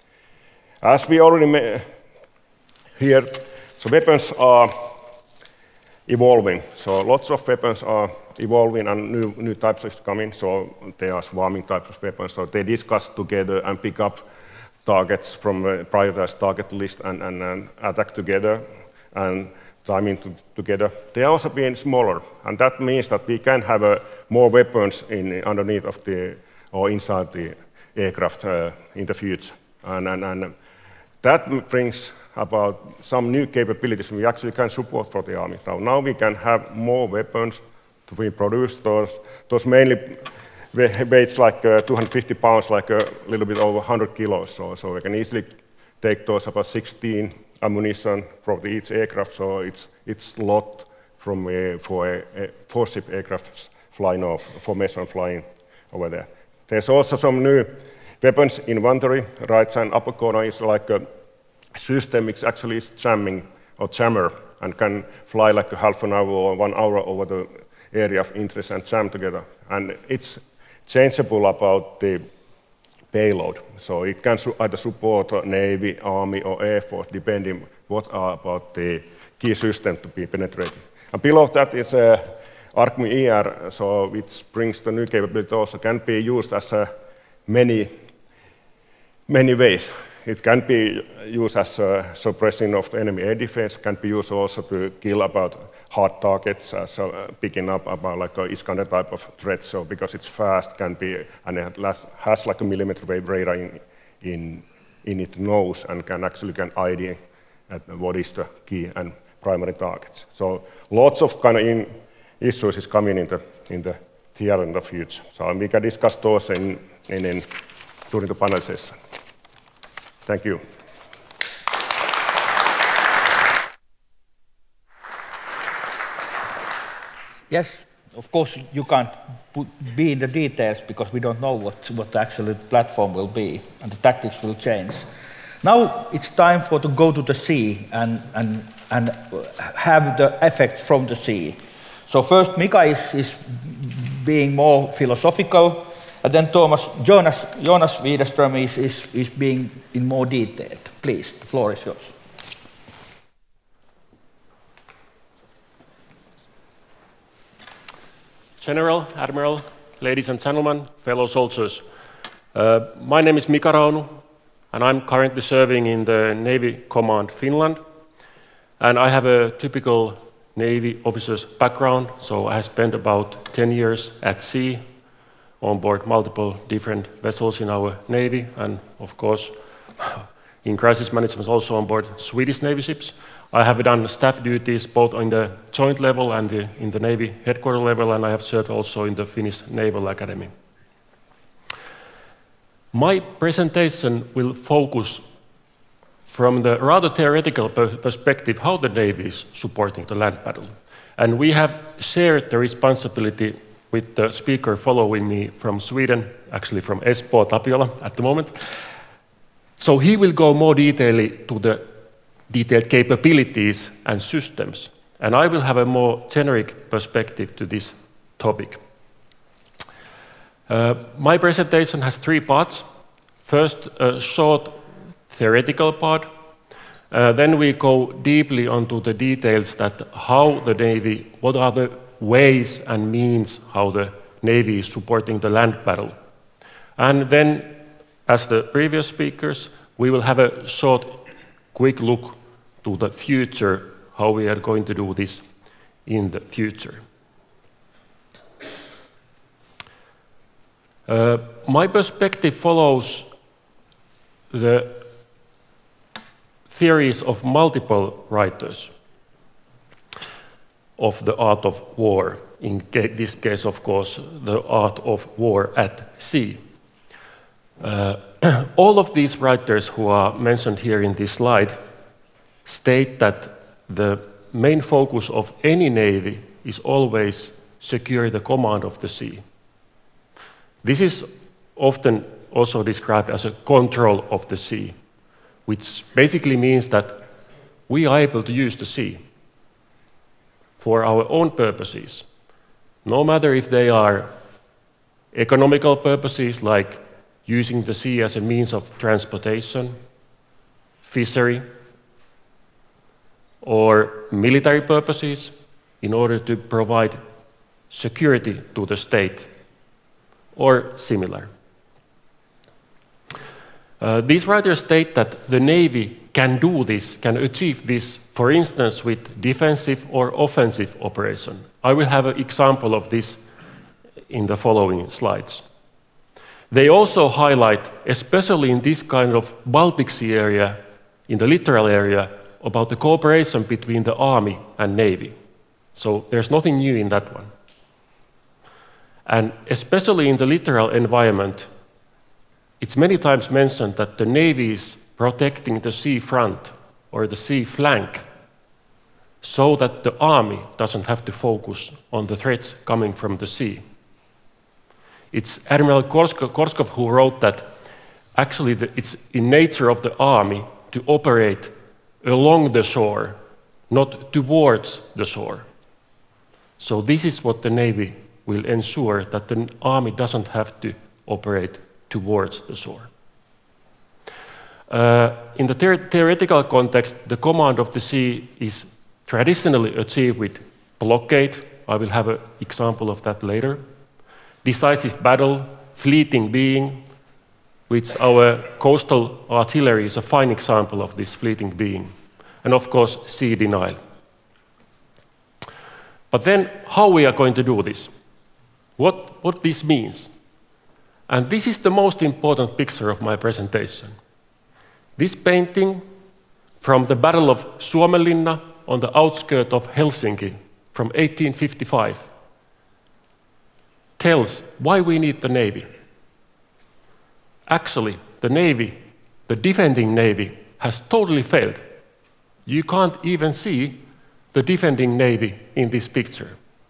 As we already here, so weapons are evolving. So lots of weapons are evolving and new types are coming. So they are swarming types of weapons. So they discuss together and pick up targets from a prioritized target list and attack together and timing together. They are also being smaller, and that means that we can have more weapons underneath of the or inside the aircraft in the future, and that brings about some new capabilities we actually can support for the army. Now we can have more weapons to be produced. Those mainly weights like 250 pounds, like a little bit over 100 kilos. So we can easily take those about 16 ammunition from each aircraft. So it's a lot from for a 4-ship aircraft flying off, formation flying over there. There's also some new weapons inventory. Right and upper corner is like a system which actually is jamming or jammer and can fly like a half an hour or 1 hour over the area of interest and jam together. And it's changeable about the payload. So it can either support Navy, Army, or Air Force, depending what are about the key system to be penetrated. And below that is Army ER, so which brings the new capability also, can be used as many ways. It can be used as a suppression of the enemy air defense, can be used also to kill about hard targets, so picking up about like a Iskander type of threat, so because it's fast, can be, and it has like a millimeter wave radar in its nose and can ID at what is the key and primary targets. So lots of kind of issues is coming in the theater in the future. So we can discuss those during the panel session. Thank you. Yes, of course you can't be in the details because we don't know what the actual platform will be and the tactics will change. Now it's time to go to the sea and have the effects from the sea. So first Mika is being more philosophical, and then Jonas Widerström is being in more detail. Please, the floor is yours. General, Admiral, ladies and gentlemen, fellow soldiers. My name is Mika Raunu, and I'm currently serving in the Navy Command Finland. And I have a typical Navy officer's background, so I have spent about 10 years at sea on board multiple different vessels in our Navy, and of course, in crisis management also on board Swedish Navy ships. I have done staff duties both on the joint level and in the Navy headquarter level, and I have served also in the Finnish Naval Academy. My presentation will focus from the rather theoretical perspective how the Navy is supporting the land battle. And we have shared the responsibility with the speaker following me from Sweden, actually from Espoo, Tapiola at the moment. So he will go more detailedly to the detailed capabilities and systems, and I will have a more generic perspective to this topic. My presentation has 3 parts. First, a short theoretical part. Then we go deeply onto the details that how the Navy, what are the ways and means how the Navy is supporting the land battle. And then, as the previous speakers, we will have a short, quick look to the future, how we are going to do this in the future. My perspective follows the theories of multiple writers of the art of war, in this case, of course, the art of war at sea. All of these writers who are mentioned here in this slide state that the main focus of any navy is always secure the command of the sea. This is often also described as a control of the sea, which basically means that we are able to use the sea for our own purposes, no matter if they are economical purposes like using the sea as a means of transportation, fishery, or military purposes in order to provide security to the state, or similar. These writers state that the Navy can do this, can achieve this, for instance, with defensive or offensive operation. I will have an example of this in the following slides. They also highlight, especially in this kind of Baltic Sea area, in the littoral area, about the cooperation between the Army and Navy. So there's nothing new in that one. And especially in the littoral environment, it's many times mentioned that the Navy is protecting the sea front or the sea flank so that the Army doesn't have to focus on the threats coming from the sea. It's Admiral Korskov who wrote that actually it's in nature of the Army to operate along the shore, not towards the shore. So this is what the Navy will ensure, that the Army doesn't have to operate towards the shore. In the theoretical context, the command of the sea is traditionally achieved with blockade. I will have an example of that later. Decisive battle, fleeting being, which our coastal artillery is a fine example of this fleeting being. And of course, sea denial. But then, how we are going to do this? What this means? And this is the most important picture of my presentation. This painting from the Battle of Suomenlinna on the outskirts of Helsinki from 1855 tells why we need the Navy. Actually, the Navy, the defending Navy, has totally failed. You can't even see the defending Navy in this picture.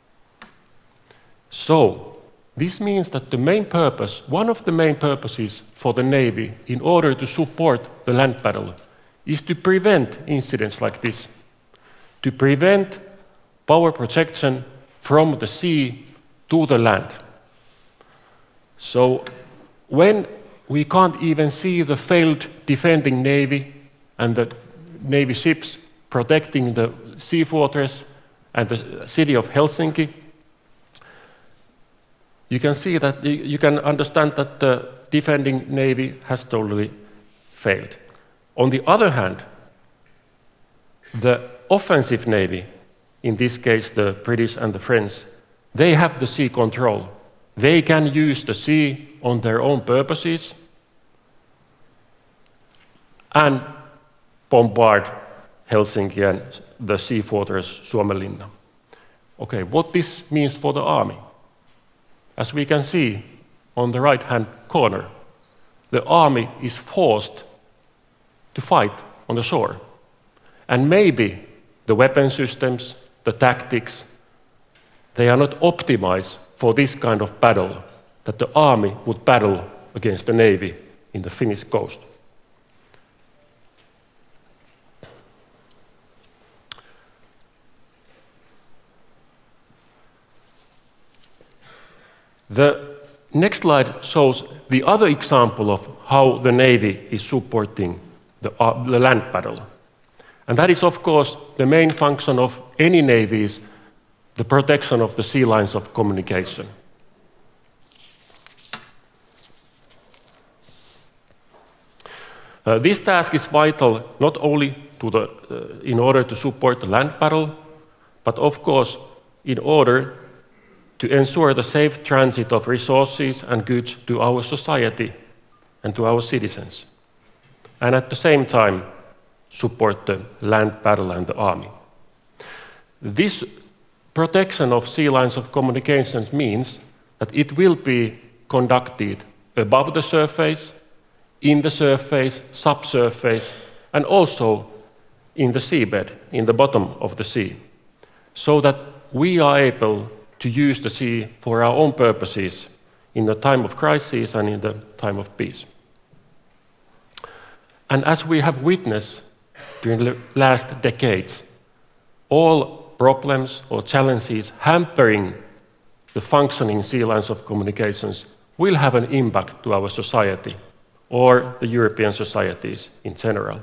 So, this means that the main purpose, one of the main purposes for the Navy in order to support the land battle is to prevent incidents like this, to prevent power projection from the sea to the land. So, when we can't even see the failed defending Navy and the Navy ships protecting the sea fortress and the city of Helsinki, you can see that, you can understand that the defending Navy has totally failed. On the other hand, the offensive Navy, in this case the British and the French, they have the sea control. They can use the sea on their own purposes and bombard Helsinki and the sea fortress Suomenlinna. Okay, what this means for the Army? As we can see on the right-hand corner, the Army is forced to fight on the shore. And maybe the weapon systems, the tactics, they are not optimized for this kind of battle, that the Army would battle against the Navy in the Finnish coast. The next slide shows the other example of how the Navy is supporting the land battle. And that is, of course, the main function of any Navy is the protection of the sea lines of communication. This task is vital not only in order to support the land battle, but of course in order to ensure the safe transit of resources and goods to our society and to our citizens, and at the same time support the land battle and the Army. This protection of sea lines of communications means that it will be conducted above the surface, in the surface, subsurface, and also in the seabed, in the bottom of the sea, so that we are able to use the sea for our own purposes in the time of crisis and in the time of peace. And as we have witnessed during the last decades, all problems or challenges hampering the functioning sea lines of communications will have an impact to our society or the European societies in general.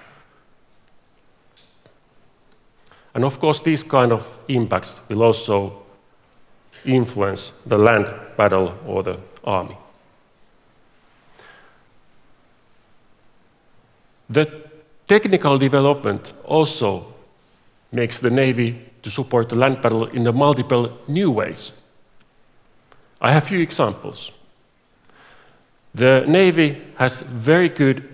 And of course, these kind of impacts will also influence the land battle or the army. The technical development also makes the Navy to support the land battle in the multiple new ways. I have a few examples. The Navy has very good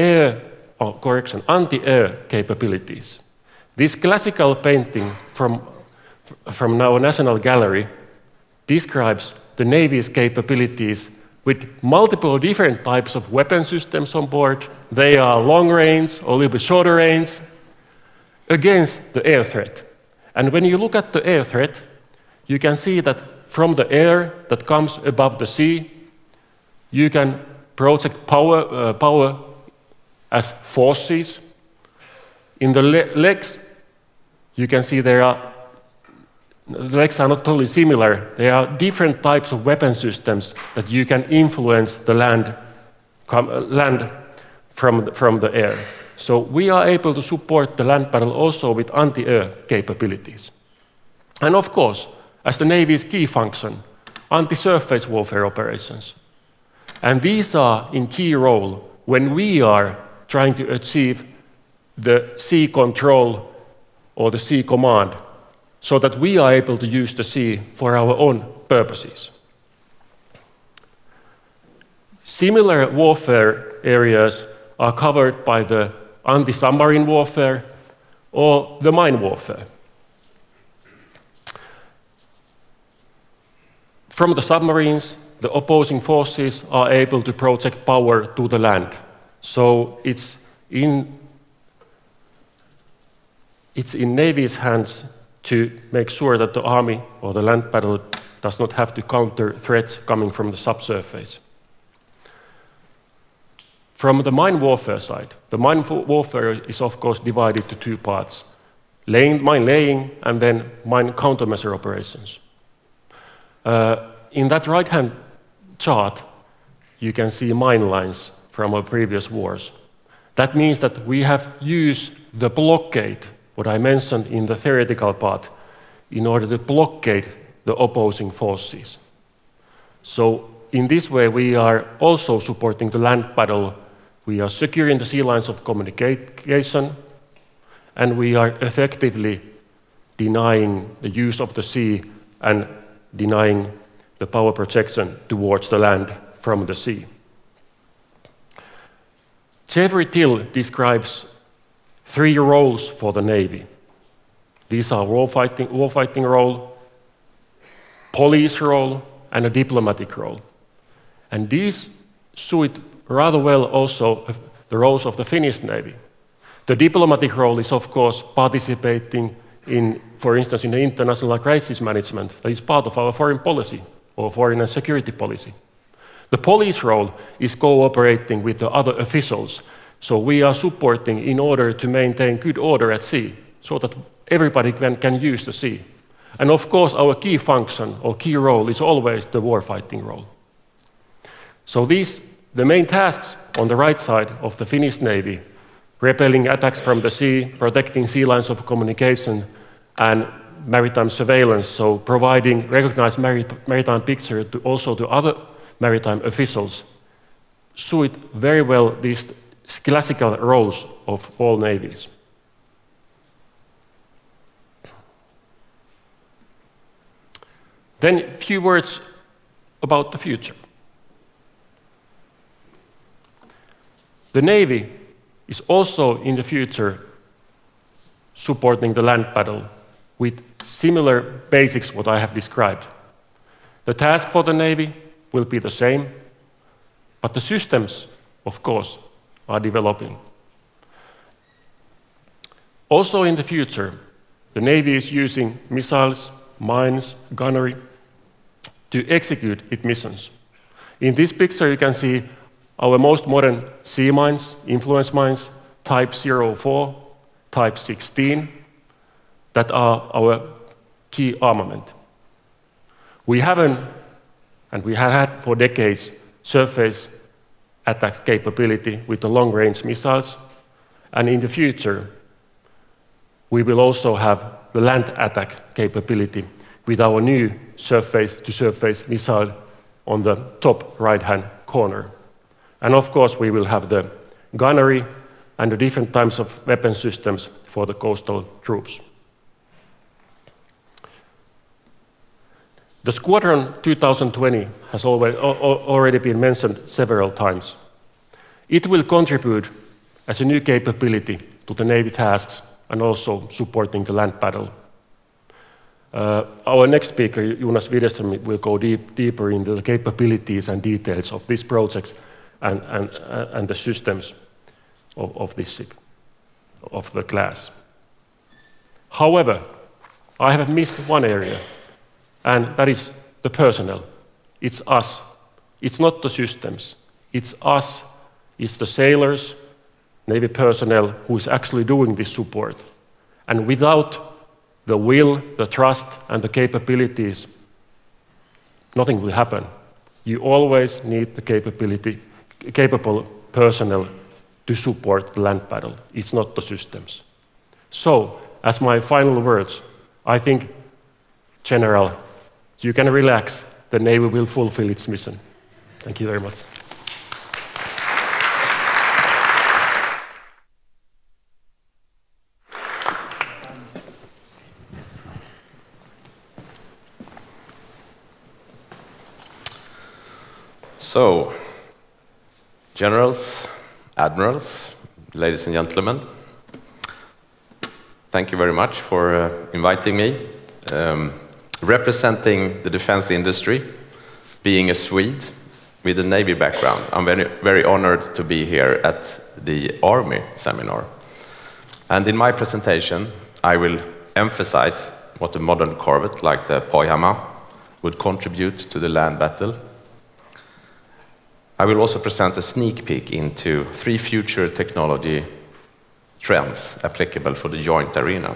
anti-air capabilities. This classical painting from our National Gallery describes the Navy's capabilities with multiple different types of weapon systems on board. They are long range or a little bit shorter range against the air threat. And when you look at the air threat, you can see that from the air that comes above the sea, you can project power as forces. In the legs, you can see the legs are not totally similar. There are different types of weapon systems that you can influence the land from the air. So we are able to support the land battle also with anti-air capabilities. And of course, as the Navy's key function, anti-surface warfare operations. And these are in key role when we are trying to achieve the sea control or the sea command, so that we are able to use the sea for our own purposes. Similar warfare areas are covered by the anti-submarine warfare or the mine warfare. From the submarines, the opposing forces are able to project power to the land. So it's in Navy's hands to make sure that the army or the land battle does not have to counter threats coming from the subsurface. From the mine warfare side, the mine warfare is of course divided to two parts: mine laying and then mine countermeasure operations. In that right-hand chart, you can see mine lines from our previous wars. That means that we have used the blockade, what I mentioned in the theoretical part, in order to blockade the opposing forces. So in this way, we are also supporting the land battle. We are securing the sea lines of communication, and we are effectively denying the use of the sea and denying the power projection towards the land from the sea. Jeffrey Till describes three roles for the Navy. These are warfighting role, police role, and a diplomatic role. And these suit rather well also the roles of the Finnish Navy. The diplomatic role is, of course, participating in, for instance, in the international crisis management that is part of our foreign policy or foreign and security policy. The police role is cooperating with the other officials. So we are supporting in order to maintain good order at sea, so that everybody can use the sea. And of course, our key function or key role is always the warfighting role. So the main tasks on the right side of the Finnish Navy: repelling attacks from the sea, protecting sea lines of communication, and maritime surveillance, so providing recognized maritime picture also to other maritime officials, suit very well these classical roles of all navies. Then a few words about the future. The Navy is also in the future supporting the land battle with similar basics what I have described. The task for the Navy will be the same, but the systems, of course, are developing. Also in the future, the Navy is using missiles, mines, gunnery to execute its missions. In this picture you can see our most modern sea mines, influence mines, type 04, type 16, that are our key armament. We haven't, and we have had for decades, surface attack capability with the long-range missiles, and in the future, we will also have the land attack capability with our new surface-to-surface missile on the top right-hand corner. And of course, we will have the gunnery and the different types of weapon systems for the coastal troops. The Squadron 2020 has already been mentioned several times. It will contribute as a new capability to the Navy tasks and also supporting the land battle. Our next speaker, Jonas Widerström, will go deeper into the capabilities and details of these projects and the systems of this ship, of the class. However, I have missed one area, and that is the personnel. It's us. It's not the systems. It's us. It's the sailors, Navy personnel who is actually doing this support. And without the will, the trust, and the capabilities, nothing will happen. You always need the capable personnel to support the land battle. It's not the systems. So, as my final words, I think, General, you can relax. The Navy will fulfill its mission. Thank you very much. So, generals, admirals, ladies and gentlemen, thank you very much for inviting me. Representing the defense industry, being a Swede with a Navy background, I'm very honored to be here at the Army Seminar. And in my presentation, I will emphasize what a modern corvette like the Pohjanmaa would contribute to the land battle. I will also present a sneak peek into 3 future technology trends applicable for the joint arena.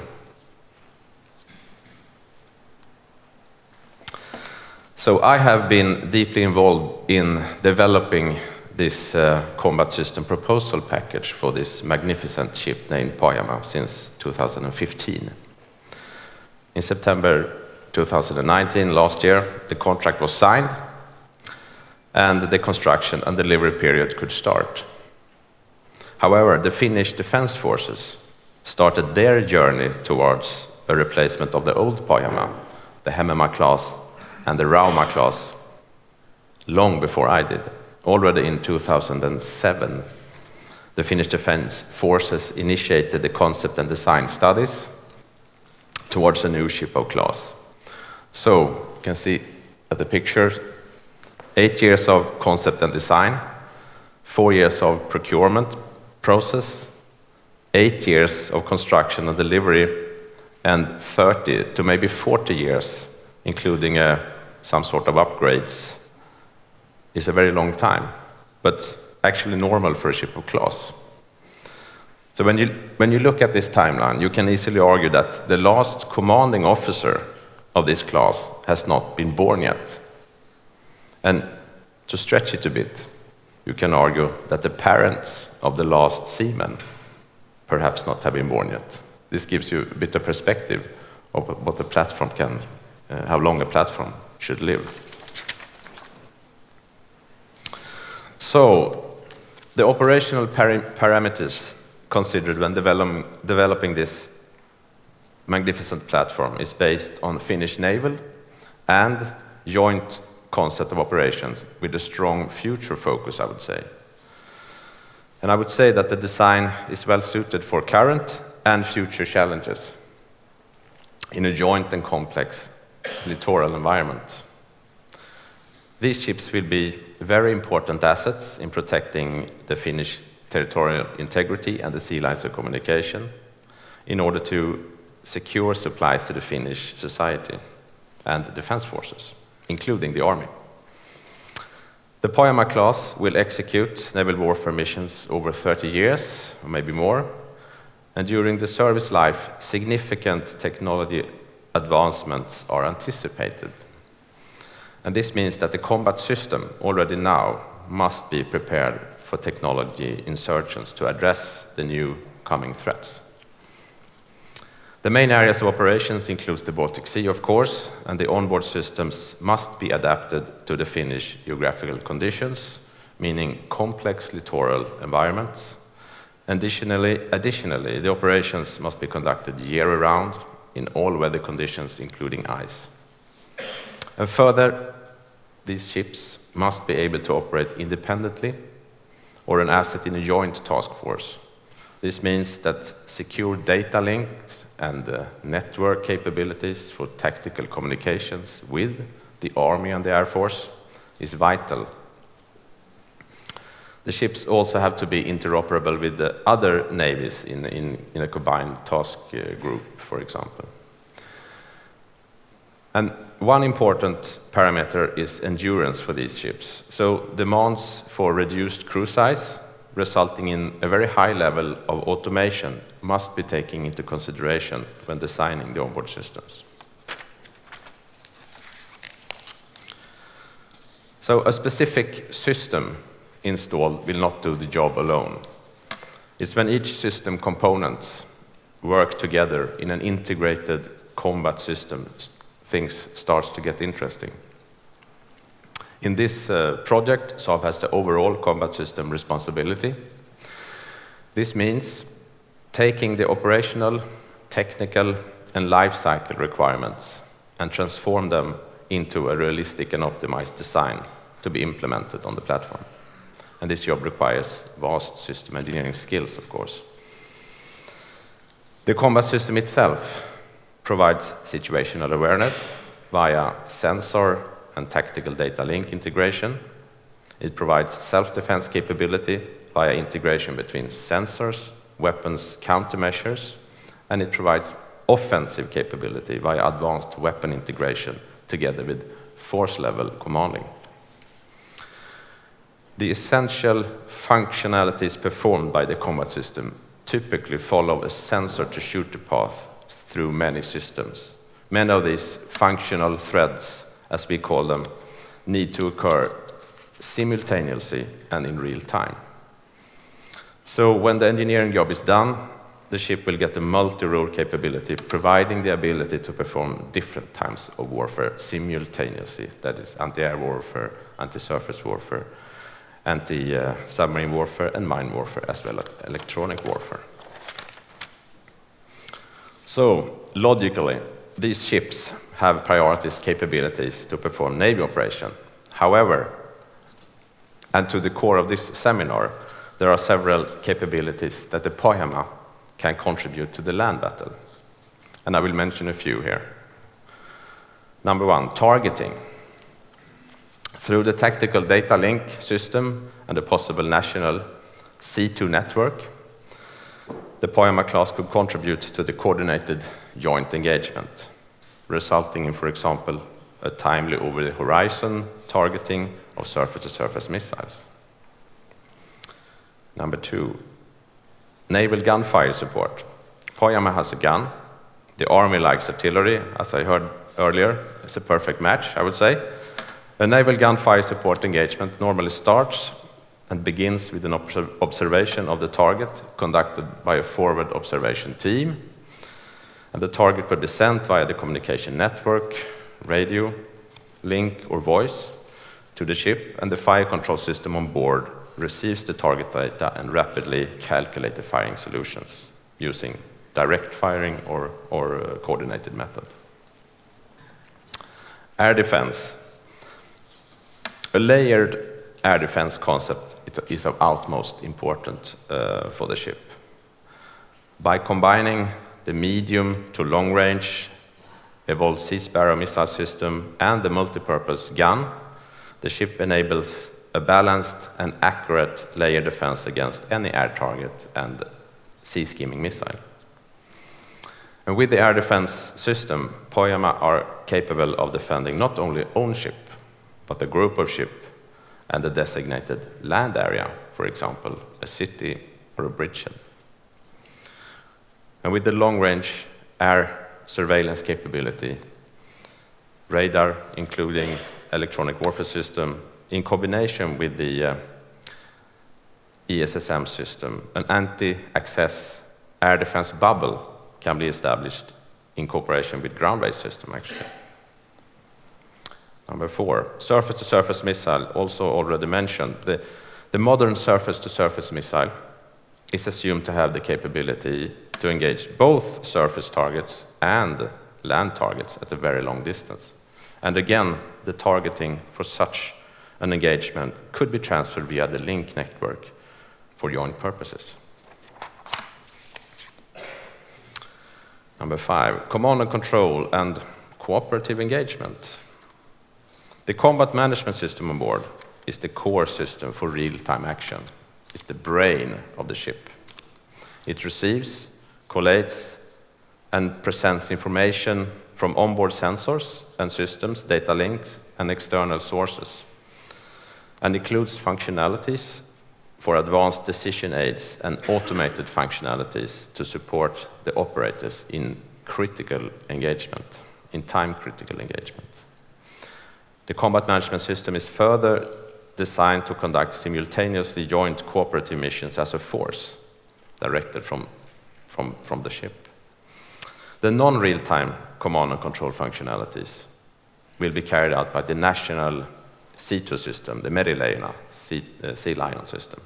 So I have been deeply involved in developing this combat system proposal package for this magnificent ship named Pohjanmaa since 2015. In September 2019, last year, the contract was signed and the construction and delivery period could start. However, the Finnish Defence Forces started their journey towards a replacement of the old Pohjanmaa, the Hämeenmaa class and the Rauma class, long before I did. Already in 2007, the Finnish Defence Forces initiated the concept and design studies towards a new ship of class. So, you can see at the picture, 8 years of concept and design, 4 years of procurement process, 8 years of construction and delivery, and 30 to maybe 40 years, including some sort of upgrades, is a very long time, but actually normal for a ship of class. So when you look at this timeline, you can easily argue that the last commanding officer of this class has not been born yet. And to stretch it a bit, you can argue that the parents of the last seaman perhaps not have been born yet. This gives you a bit of perspective of what the platform can, how long a platform should live. So, the operational parameters considered when developing this magnificent platform is based on Finnish naval and joint concept of operations with a strong future focus, I would say. And I would say that the design is well suited for current and future challenges in a joint and complex littoral environment. These ships will be very important assets in protecting the Finnish territorial integrity and the sea lines of communication in order to secure supplies to the Finnish society and the defense forces, including the army. The Pohjanmaa class will execute naval warfare missions over 30 years, or maybe more, and during the service life, significant technology advancements are anticipated. And this means that the combat system already now must be prepared for technology insertions to address the new coming threats. The main areas of operations include the Baltic Sea, of course, and the onboard systems must be adapted to the Finnish geographical conditions, meaning complex littoral environments. Additionally, the operations must be conducted year-round in all weather conditions, including ice. And further, these ships must be able to operate independently or an asset in a joint task force. This means that secure data links and network capabilities for tactical communications with the Army and the Air Force is vital. The ships also have to be interoperable with the other navies in a combined task group, for example. And one important parameter is endurance for these ships. So demands for reduced crew size, resulting in a very high level of automation, must be taken into consideration when designing the onboard systems. So a specific system installed will not do the job alone. It's when each system components work together in an integrated combat system, things start to get interesting. In this project, Saab has the overall combat system responsibility. This means taking the operational, technical, and life cycle requirements and transform them into a realistic and optimized design to be implemented on the platform. And this job requires vast system engineering skills, of course. The combat system itself provides situational awareness via sensor and tactical data link integration. It provides self-defense capability via integration between sensors, weapons countermeasures, and it provides offensive capability via advanced weapon integration together with force-level commanding. The essential functionalities performed by the combat system typically follow a sensor-to-shooter path through many systems. Many of these functional threads, as we call them, need to occur simultaneously and in real time. So when the engineering job is done, the ship will get a multi-role capability, providing the ability to perform different types of warfare simultaneously. That is anti-air warfare, anti-surface warfare, anti-submarine warfare, and mine warfare, as well as electronic warfare. So, logically, these ships have priorities capabilities to perform Navy operation. However, and to the core of this seminar, there are several capabilities that the Pohjanmaa can contribute to the land battle. And I will mention a few here. Number one, targeting. Through the tactical data link system and the possible national C2 network, the Pohjanmaa class could contribute to the coordinated joint engagement, resulting in, for example, a timely over-the-horizon targeting of surface-to-surface missiles. Number two, naval gunfire support. Pohjanmaa has a gun. The Army likes artillery, as I heard earlier. It's a perfect match, I would say. A naval gunfire support engagement normally starts and begins with an observation of the target conducted by a forward observation team. And the target could be sent via the communication network, radio, link, or voice to the ship, and the fire control system on board receives the target data and rapidly calculates the firing solutions using direct firing or coordinated method. Air defense. A layered air defense concept is of utmost importance for the ship. By combining the medium to long range evolved Sea Sparrow missile system and the multipurpose gun, the ship enables a balanced and accurate layer defense against any air target and sea skimming missile. And with the air defense system, Pohjanmaa are capable of defending not only own ship, but a group of ship and a designated land area, for example, a city or a bridgehead. And with the long-range air surveillance capability, radar, including electronic warfare system in combination with the ESSM system, an anti-access air defense bubble can be established in cooperation with ground-based system, actually. Number 4, surface-to-surface missile, also already mentioned. The modern surface-to-surface missile is assumed to have the capability to engage both surface targets and land targets at a very long distance. And again, the targeting for such an engagement could be transferred via the link network for joint purposes. Number 5, command and control and cooperative engagement. The combat management system on board is the core system for real-time action. It's the brain of the ship. It receives, collates, and presents information from onboard sensors and systems, data links, and external sources, and includes functionalities for advanced decision aids and automated functionalities to support the operators in critical engagement, in time-critical engagements. The combat management system is further designed to conduct simultaneously joint cooperative missions as a force, directed from the ship. The non-real-time command and control functionalities will be carried out by the national C2 system, the Merileena Sea Lion system.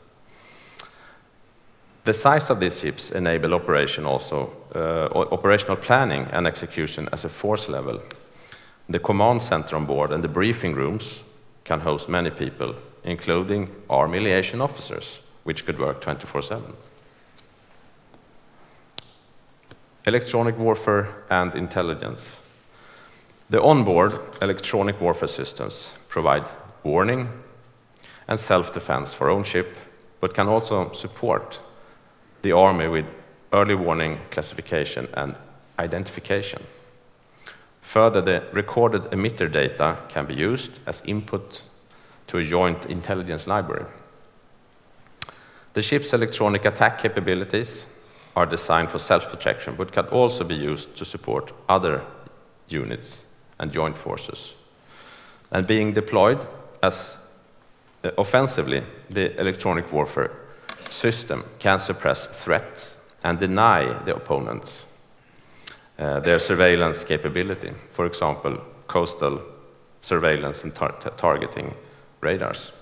The size of these ships enable operational planning and execution as a force level. The command center on board and the briefing rooms can host many people, including Army liaison officers, which could work 24/7. Electronic warfare and intelligence. The onboard electronic warfare systems provide warning and self-defense for own ship, but can also support the Army with early warning, classification, and identification. Further, the recorded emitter data can be used as input to a joint intelligence library. The ship's electronic attack capabilities are designed for self-protection, but can also be used to support other units and joint forces. And being deployed as offensively, the electronic warfare system can suppress threats and deny the opponents their surveillance capability, for example, coastal surveillance and targeting radars.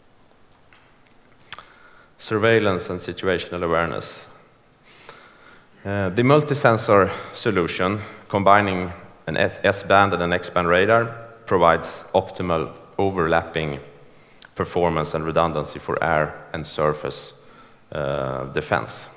Surveillance and situational awareness. The multi-sensor solution, combining an S-band and an X-band radar, provides optimal overlapping performance and redundancy for air and surface defense.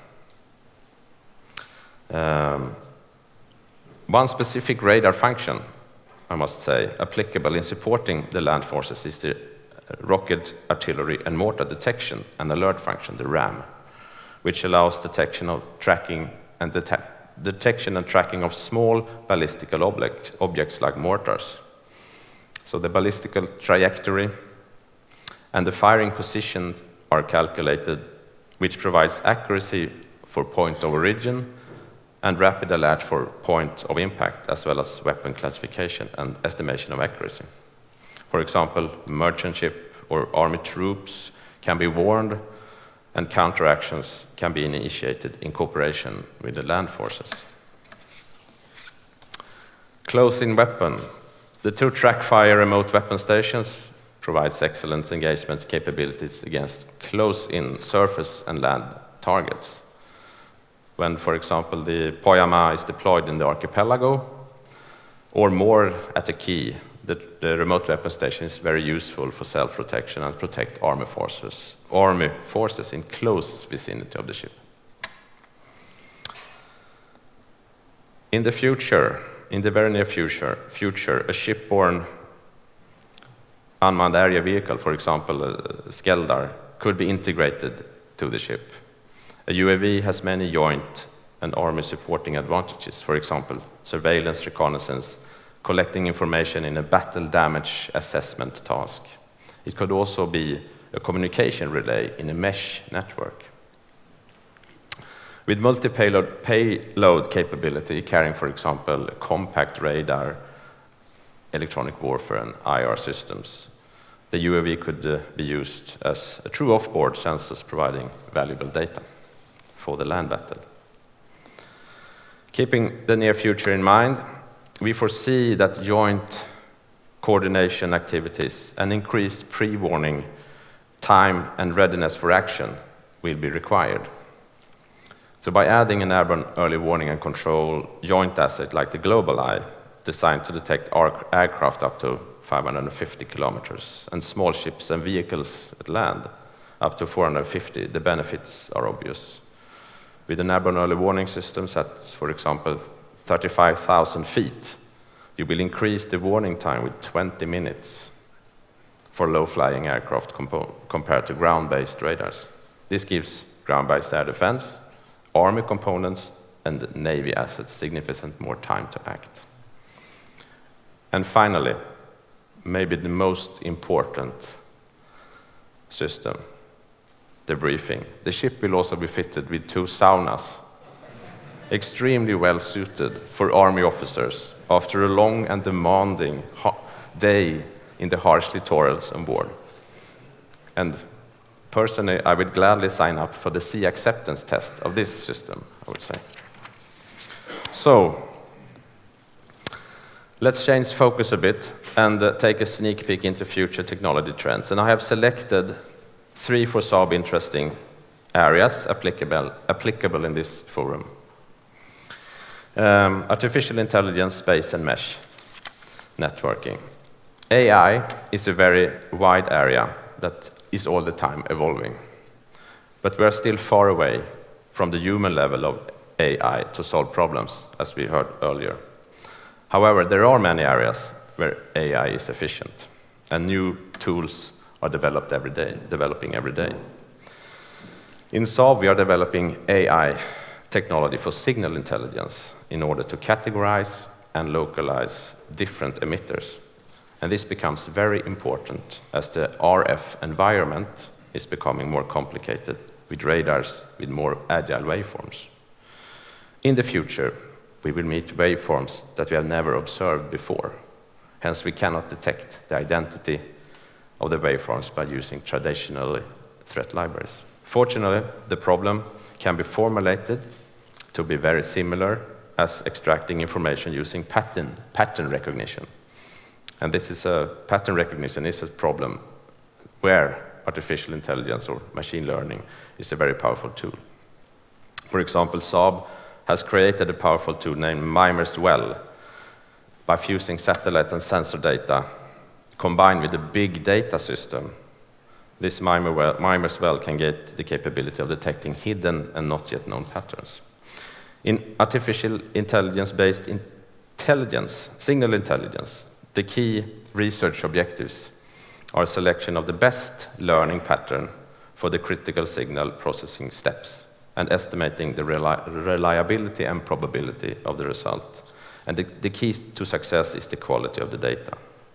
One specific radar function, I must say, applicable in supporting the land forces is the rocket, artillery, and mortar detection and alert function, the RAM, which allows detection of tracking and detection and tracking of small ballistical objects like mortars. So the ballistical trajectory and the firing positions are calculated, which provides accuracy for point of origin and rapid alert for point of impact, as well as weapon classification and estimation of accuracy. For example, merchant ship or army troops can be warned, and counteractions can be initiated in cooperation with the land forces. Close-in weapon. The 2 track-fire remote weapon stations provides excellent engagement capabilities against close-in surface and land targets. When, for example, the Pohjanmaa is deployed in the archipelago, or more at a key, the remote weapon station is very useful for self-protection and protect army forces in close vicinity of the ship. In the future, in the very near future, a shipborne unmanned area vehicle, for example, a Skeldar, could be integrated to the ship. A UAV has many joint and army supporting advantages, for example, surveillance, reconnaissance, collecting information in a battle damage assessment task. It could also be a communication relay in a mesh network. With multi-payload capability, carrying, for example, a compact radar, electronic warfare and IR systems. The UAV could be used as a true off-board sensors providing valuable data for the land battle. Keeping the near future in mind, we foresee that joint coordination activities and increased pre-warning time and readiness for action will be required. So by adding an airborne early warning and control joint asset like the Global Eye, designed to detect aircraft up to 550 kilometers and small ships and vehicles at land up to 450, the benefits are obvious. With an airborne early warning systems at, for example, 35,000 feet, you will increase the warning time with 20 minutes for low-flying aircraft compared to ground-based radars. This gives ground-based air defense, Army components, and Navy assets significant more time to act. And finally, maybe the most important system, the briefing. The ship will also be fitted with 2 saunas, extremely well suited for Army officers after a long and demanding day in the harsh littorals on board. And personally, I would gladly sign up for the sea acceptance test of this system, I would say. So, let's change focus a bit and take a sneak peek into future technology trends. And I have selected 3 for Saab interesting areas applicable in this forum. Artificial intelligence, space and mesh networking. AI is a very wide area that is all the time evolving. But we are still far away from the human level of AI to solve problems, as we heard earlier. However, there are many areas where AI is efficient, and new tools are developing every day. In Saab, we are developing AI technology for signal intelligence in order to categorize and localize different emitters. And this becomes very important as the RF environment is becoming more complicated with radars with more agile waveforms. In the future, we will meet waveforms that we have never observed before. Hence, we cannot detect the identity of the waveforms by using traditional threat libraries. Fortunately, the problem can be formulated to be very similar as extracting information using pattern recognition. And this is pattern recognition is a problem where artificial intelligence or machine learning is a very powerful tool. For example, Saab has created a powerful tool named Mimer's Well by fusing satellite and sensor data combined with a big data system. This Mimer's Well can get the capability of detecting hidden and not yet known patterns. In artificial intelligence-based signal intelligence, the key research objectives are a selection of the best learning pattern for the critical signal processing steps and estimating the reliability and probability of the result. And the key to success is the quality of the data.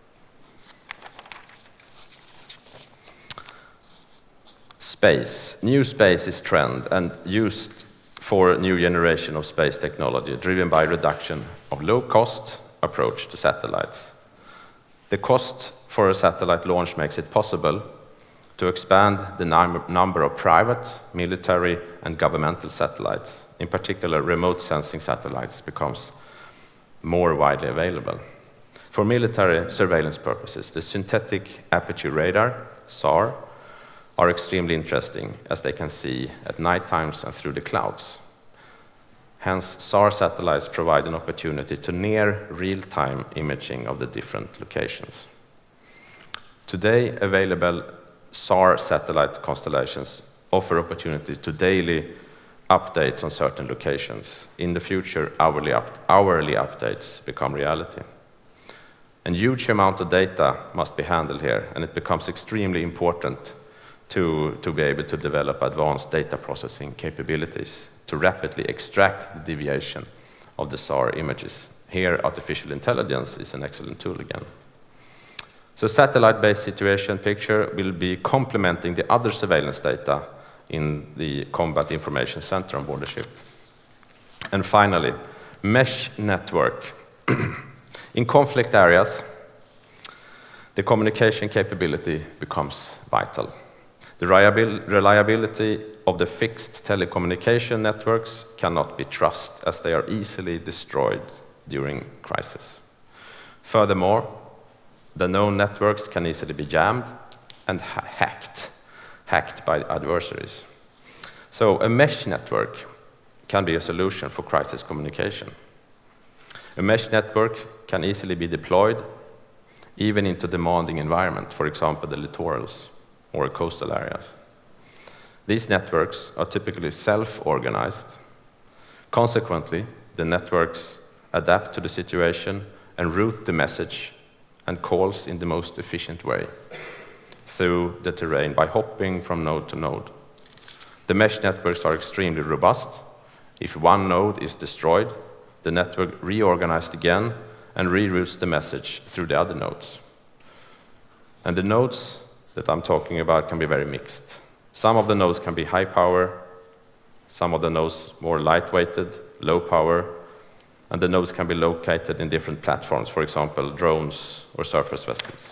Space. New space is trend and used for a new generation of space technology driven by reduction of low-cost approach to satellites. The cost for a satellite launch makes it possible to expand the number of private, military, and governmental satellites. In particular, remote sensing satellites becomes more widely available. For military surveillance purposes, the synthetic aperture radar, SAR, are extremely interesting as they can see at night times and through the clouds. Hence, SAR satellites provide an opportunity to near real-time imaging of the different locations. Today, available SAR satellite constellations offer opportunities to daily updates on certain locations. In the future, hourly updates become reality. A huge amount of data must be handled here, and it becomes extremely important to be able to develop advanced data processing capabilities to rapidly extract the deviation of the SAR images. Here, artificial intelligence is an excellent tool again. So satellite-based situation picture will be complementing the other surveillance data in the Combat Information Center on board the ship. And finally, mesh network. In conflict areas, the communication capability becomes vital. The reliability of the fixed telecommunication networks cannot be trusted, as they are easily destroyed during crisis. Furthermore, the known networks can easily be jammed and hacked by adversaries. So a mesh network can be a solution for crisis communication. A mesh network can easily be deployed even into demanding environment, for example, the littorals or coastal areas. These networks are typically self-organized. Consequently, the networks adapt to the situation and route the message and calls in the most efficient way through the terrain by hopping from node to node. The mesh networks are extremely robust. If one node is destroyed, the network reorganized again and reroutes the message through the other nodes. And the nodes that I'm talking about can be very mixed. Some of the nodes can be high power, some of the nodes more lightweighted, low power, and the nodes can be located in different platforms, for example, drones or surface vessels.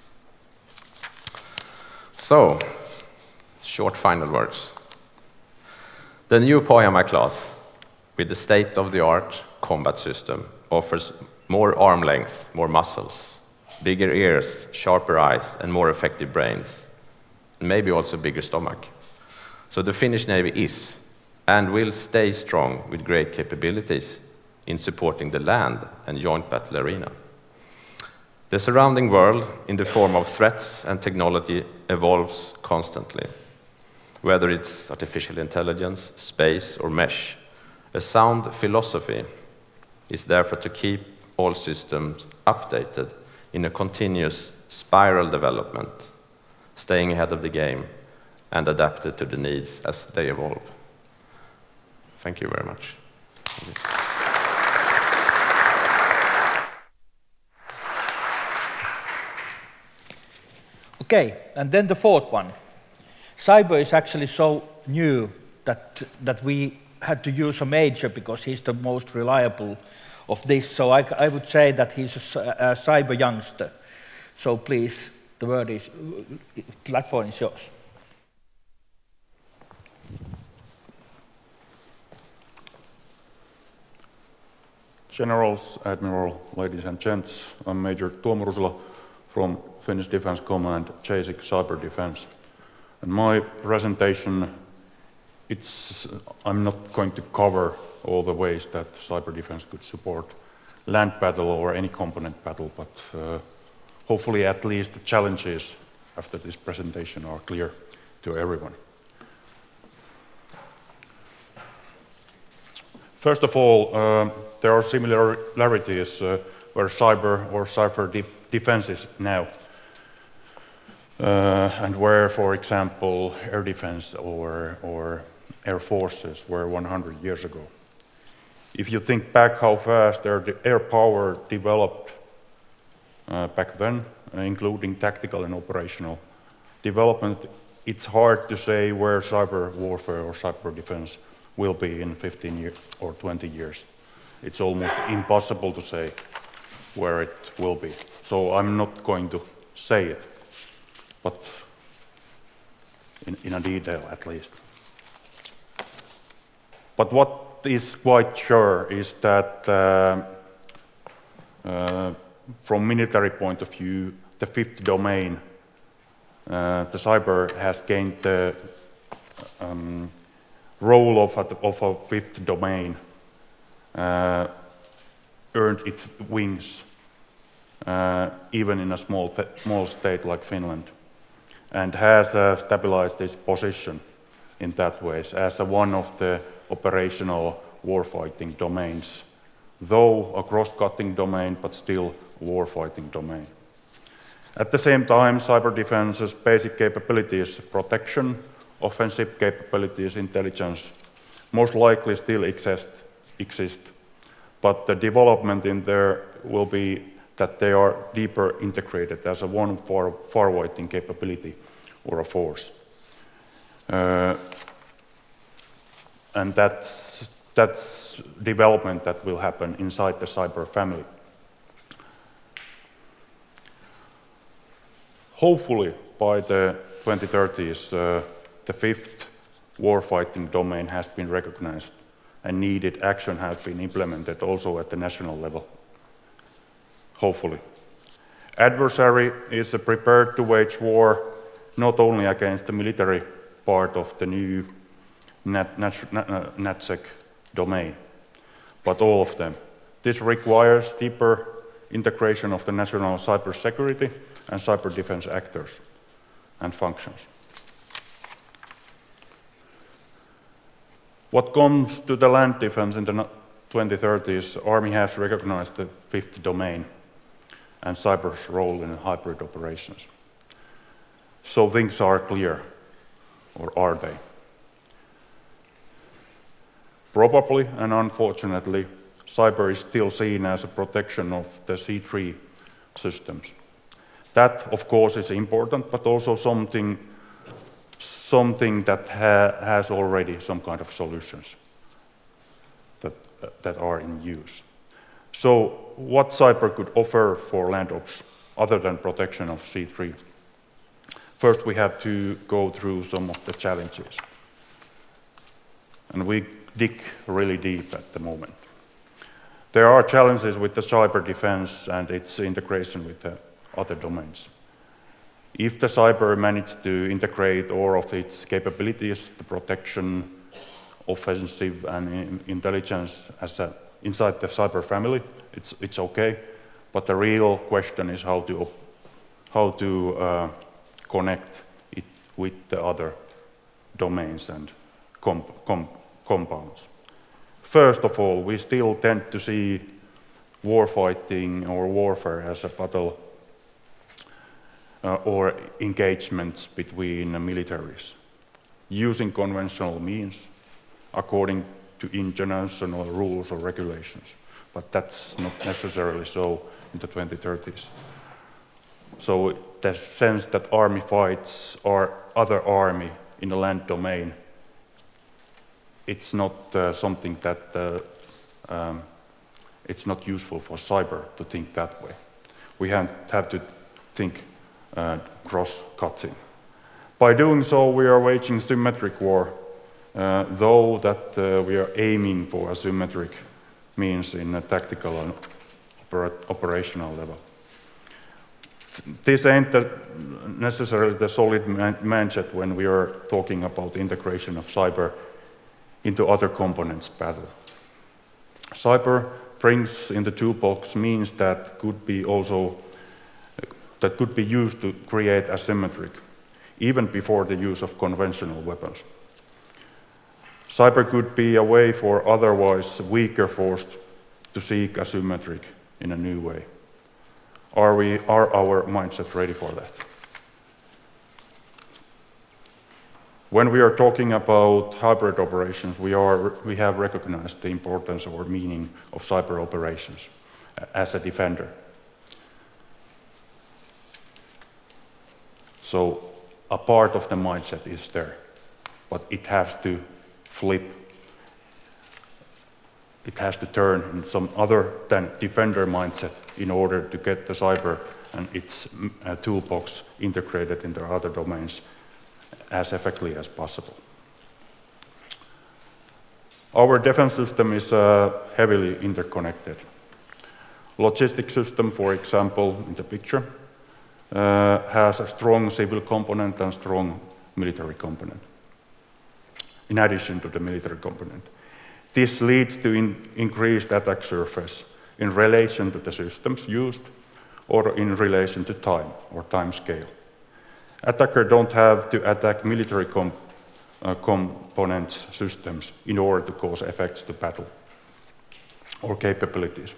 So, short final words. The new Pohjanmaa class, with the state-of-the-art combat system, offers more arm length, more muscles, bigger ears, sharper eyes, and more effective brains, and maybe also bigger stomach. So the Finnish Navy is and will stay strong with great capabilities in supporting the land and joint battle arena. The surrounding world, in the form of threats and technology, evolves constantly. Whether it's artificial intelligence, space, or mesh, a sound philosophy is therefore to keep all systems updated in a continuous spiral development, staying ahead of the game and adapted to the needs as they evolve. Thank you very much. Okay, and then the fourth one. Cyber is actually so new that we had to use a major because he's the most reliable of this. So I would say that he's a cyber youngster. So please, the platform is yours. Generals, Admiral, ladies and gents, I'm Major Tuomo Rusila from Finnish Defence Command, JSIC Cyber Defence. And my presentation, I'm not going to cover all the ways that cyber defense could support land battle or any component battle, but hopefully at least the challenges after this presentation are clear to everyone. First of all, there are similarities where cyber or cyber defense is now. And where, for example, air defense or air forces were 100 years ago. If you think back how fast air power developed back then, including tactical and operational development, it's hard to say where cyber warfare or cyber defense will be in 15 years or 20 years. It's almost impossible to say where it will be. So I'm not going to say it, but in a detail at least. But what is quite sure is that from military point of view, the fifth domain, the cyber has gained the role of a fifth domain, earned its wings, even in a small state like Finland, and has stabilized its position in that way as one of the operational warfighting domains, though a cross-cutting domain, but still a warfighting domain. At the same time, cyber defense's basic capabilities, protection, offensive capabilities, intelligence, most likely still exist, but the development in there will be that they are deeper integrated as a one far-fighting capability or a force. And that's development that will happen inside the cyber family. Hopefully, by the 2030s, the fifth warfighting domain has been recognized and needed action has been implemented also at the national level. Hopefully. Adversary is prepared to wage war not only against the military part of the new NatSec domain, but all of them. This requires deeper integration of the national cybersecurity and cyber defense actors and functions. What comes to the land defense in the 2030s, Army has recognized the fifth domain and cyber's role in hybrid operations. So things are clear, or are they? Probably and unfortunately, cyber is still seen as a protection of the C3 systems. That, of course, is important, but also something that has already some kind of solutions that are in use. So what cyber could offer for land ops other than protection of C3? First, we have to go through some of the challenges. And we dig really deep at the moment. There are challenges with the cyber defense and its integration with the other domains. If the cyber managed to integrate all of its capabilities, the protection, offensive and intelligence inside the cyber family, it's okay. But the real question is how to connect it with the other domains and compounds. First of all, we still tend to see warfighting or warfare as a battle or engagements between militaries, using conventional means according to international rules or regulations. But that's not necessarily so in the 2030s. So the sense that army fights or other army in the land domain, it's not something that it's not useful for cyber to think that way. We have to think cross-cutting. By doing so, we are waging symmetric war, though that we are aiming for asymmetric means in a tactical and operational level. This ain't necessarily the solid mindset when we are talking about integration of cyber into other components battle. Cyber brings in the toolbox means that could be used to create asymmetric, even before the use of conventional weapons. Cyber could be a way for otherwise weaker force to seek asymmetric in a new way. Are our mindset ready for that? When we are talking about hybrid operations, we have recognized the importance or meaning of cyber operations as a defender. So a part of the mindset is there, but it has to flip. It has to turn in some other than defender mindset in order to get the cyber and its toolbox integrated into other domains as effectively as possible. Our defense system is heavily interconnected. Logistic system, for example, in the picture, has a strong civil component and strong military component, in addition to the military component. This leads to increased attack surface in relation to the systems used or in relation to time or time scale. Attackers don't have to attack military components systems in order to cause effects to battle or capabilities.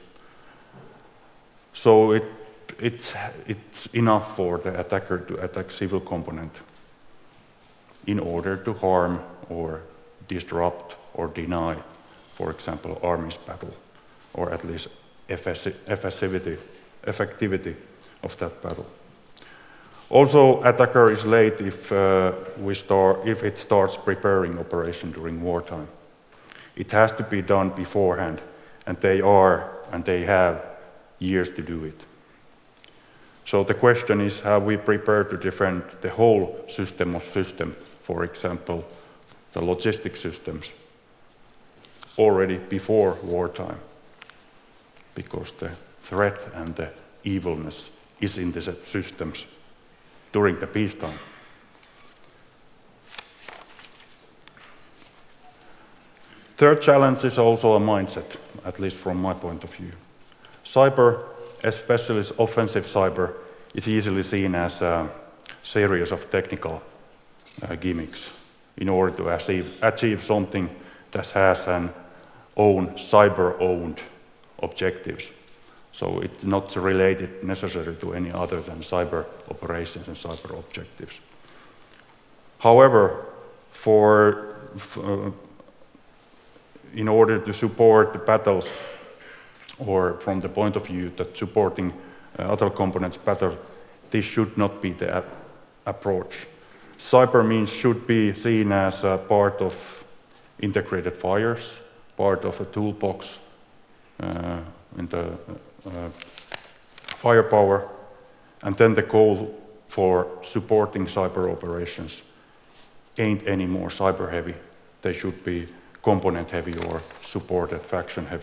So it's enough for the attacker to attack civil component in order to harm or disrupt or deny, for example, army's battle, or at least effectivity of that battle. Also, attacker is late if it starts preparing operation during wartime. It has to be done beforehand, and they have years to do it. So the question is, have we prepared to defend the whole system of systems, for example, the logistic systems, already before wartime? Because the threat and the evilness is in the systems during the peacetime. Third challenge is also a mindset, at least from my point of view. Cyber, especially offensive cyber, is easily seen as a series of technical gimmicks in order to achieve something that has an own cyber-owned objectives. So it's not related necessarily to any other than cyber operations and cyber objectives. However, in order to support the battles, or from the point of view that supporting other components battle, this should not be the approach. Cyber means should be seen as a part of integrated fires, part of a toolbox in the firepower, and then the goal for supporting cyber operations ain't any more cyber heavy. They should be component heavy or supported faction heavy.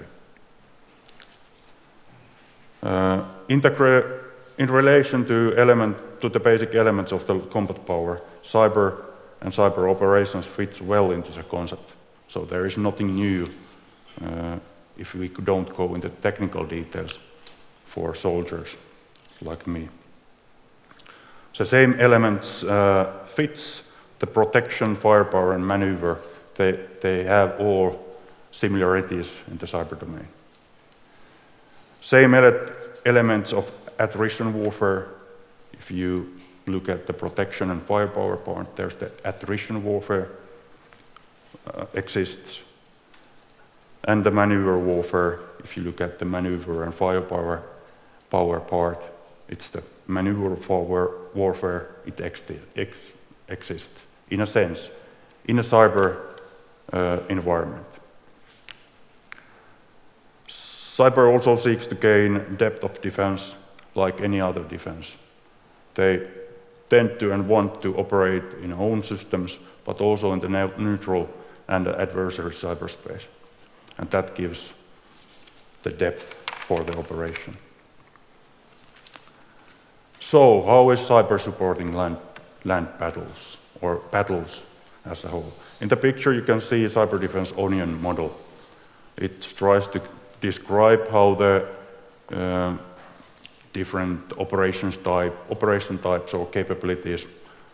In relation to the basic elements of the combat power, cyber and cyber operations fit well into the concept. So there is nothing new if we don't go into technical details for soldiers like me. The same elements fits the protection, firepower, and maneuver. They have all similarities in the cyber domain. Same elements of attrition warfare. If you look at the protection and firepower part, there's the attrition warfare exists. And the maneuver warfare, if you look at the maneuver and firepower part, it's the maneuver warfare, it exists, in a sense, in a cyber environment. Cyber also seeks to gain depth of defense like any other defense. They tend to and want to operate in own systems, but also in the neutral and adversary cyberspace. And that gives the depth for the operation. So, how is cyber supporting land battles, or battles as a whole? In the picture you can see a cyber defense onion model. It tries to describe how the different operation types or capabilities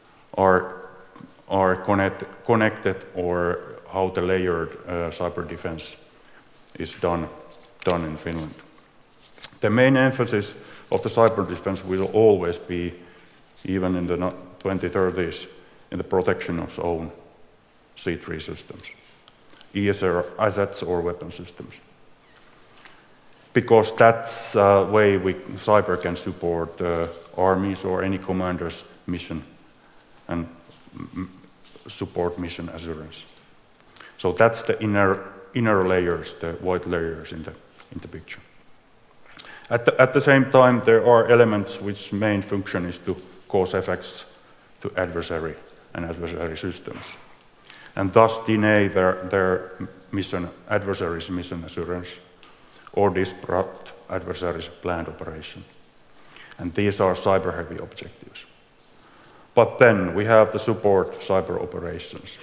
are connected, or how the layered cyber defense is done in Finland. The main emphasis of the cyber defense will always be, even in the 2030s, in the protection of its own C3 systems, either assets or weapon systems. Because that's a way cyber can support armies or any commander's mission and support mission assurance. So that's the inner layers, the white layers in the picture. At the same time, there are elements which main function is to cause effects to adversary and adversary systems, and thus deny their adversaries' mission assurance or disrupt adversaries' planned operation. And these are cyber-heavy objectives. But then we have the support cyber operations.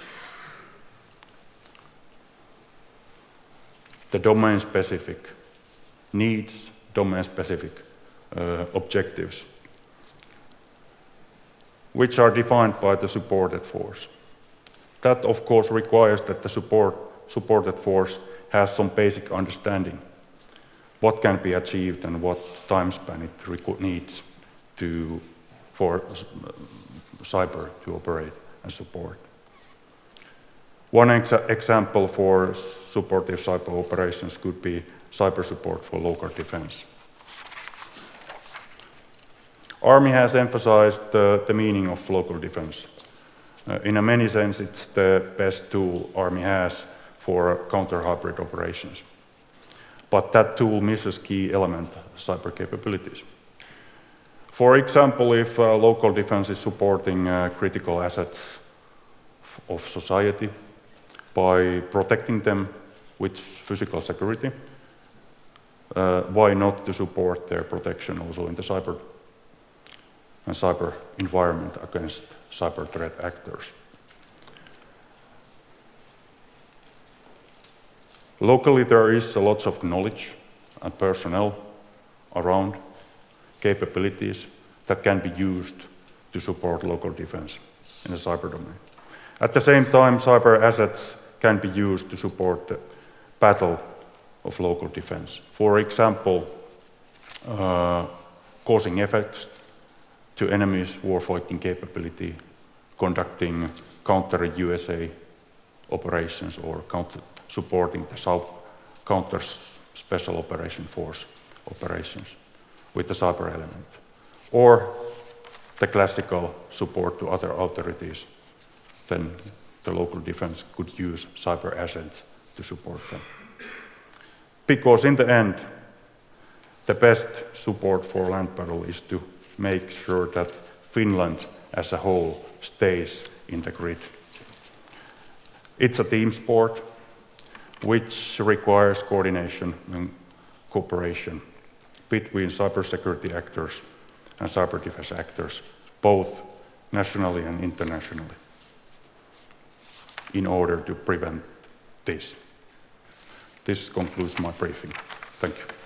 The domain-specific needs, domain-specific objectives, which are defined by the supported force. That, of course, requires that the supported force has some basic understanding what can be achieved and what time span it needs for cyber to operate and support. One example for supportive cyber operations could be cyber support for local defense. Army has emphasized the meaning of local defense. In a many sense, it's the best tool Army has for counter-hybrid operations. But that tool misses key element, cyber capabilities. For example, if local defense is supporting critical assets of society by protecting them with physical security, why not to support their protection also in the cyber environment against cyber threat actors? Locally, there is a lot of knowledge and personnel around, capabilities that can be used to support local defense in the cyber domain. At the same time, cyber assets can be used to support the battle of local defense. For example, causing effects to enemies' warfighting capability, conducting counter-USA operations, or supporting the counter special operation force operations with the cyber element, or the classical support to other authorities. Then the local defense could use cyber assets to support them. Because in the end, the best support for land battle is to make sure that Finland as a whole stays in the grid. It's a team sport which requires coordination and cooperation between cybersecurity actors and cyber defense actors, both nationally and internationally, in order to prevent this. This concludes my briefing. Thank you.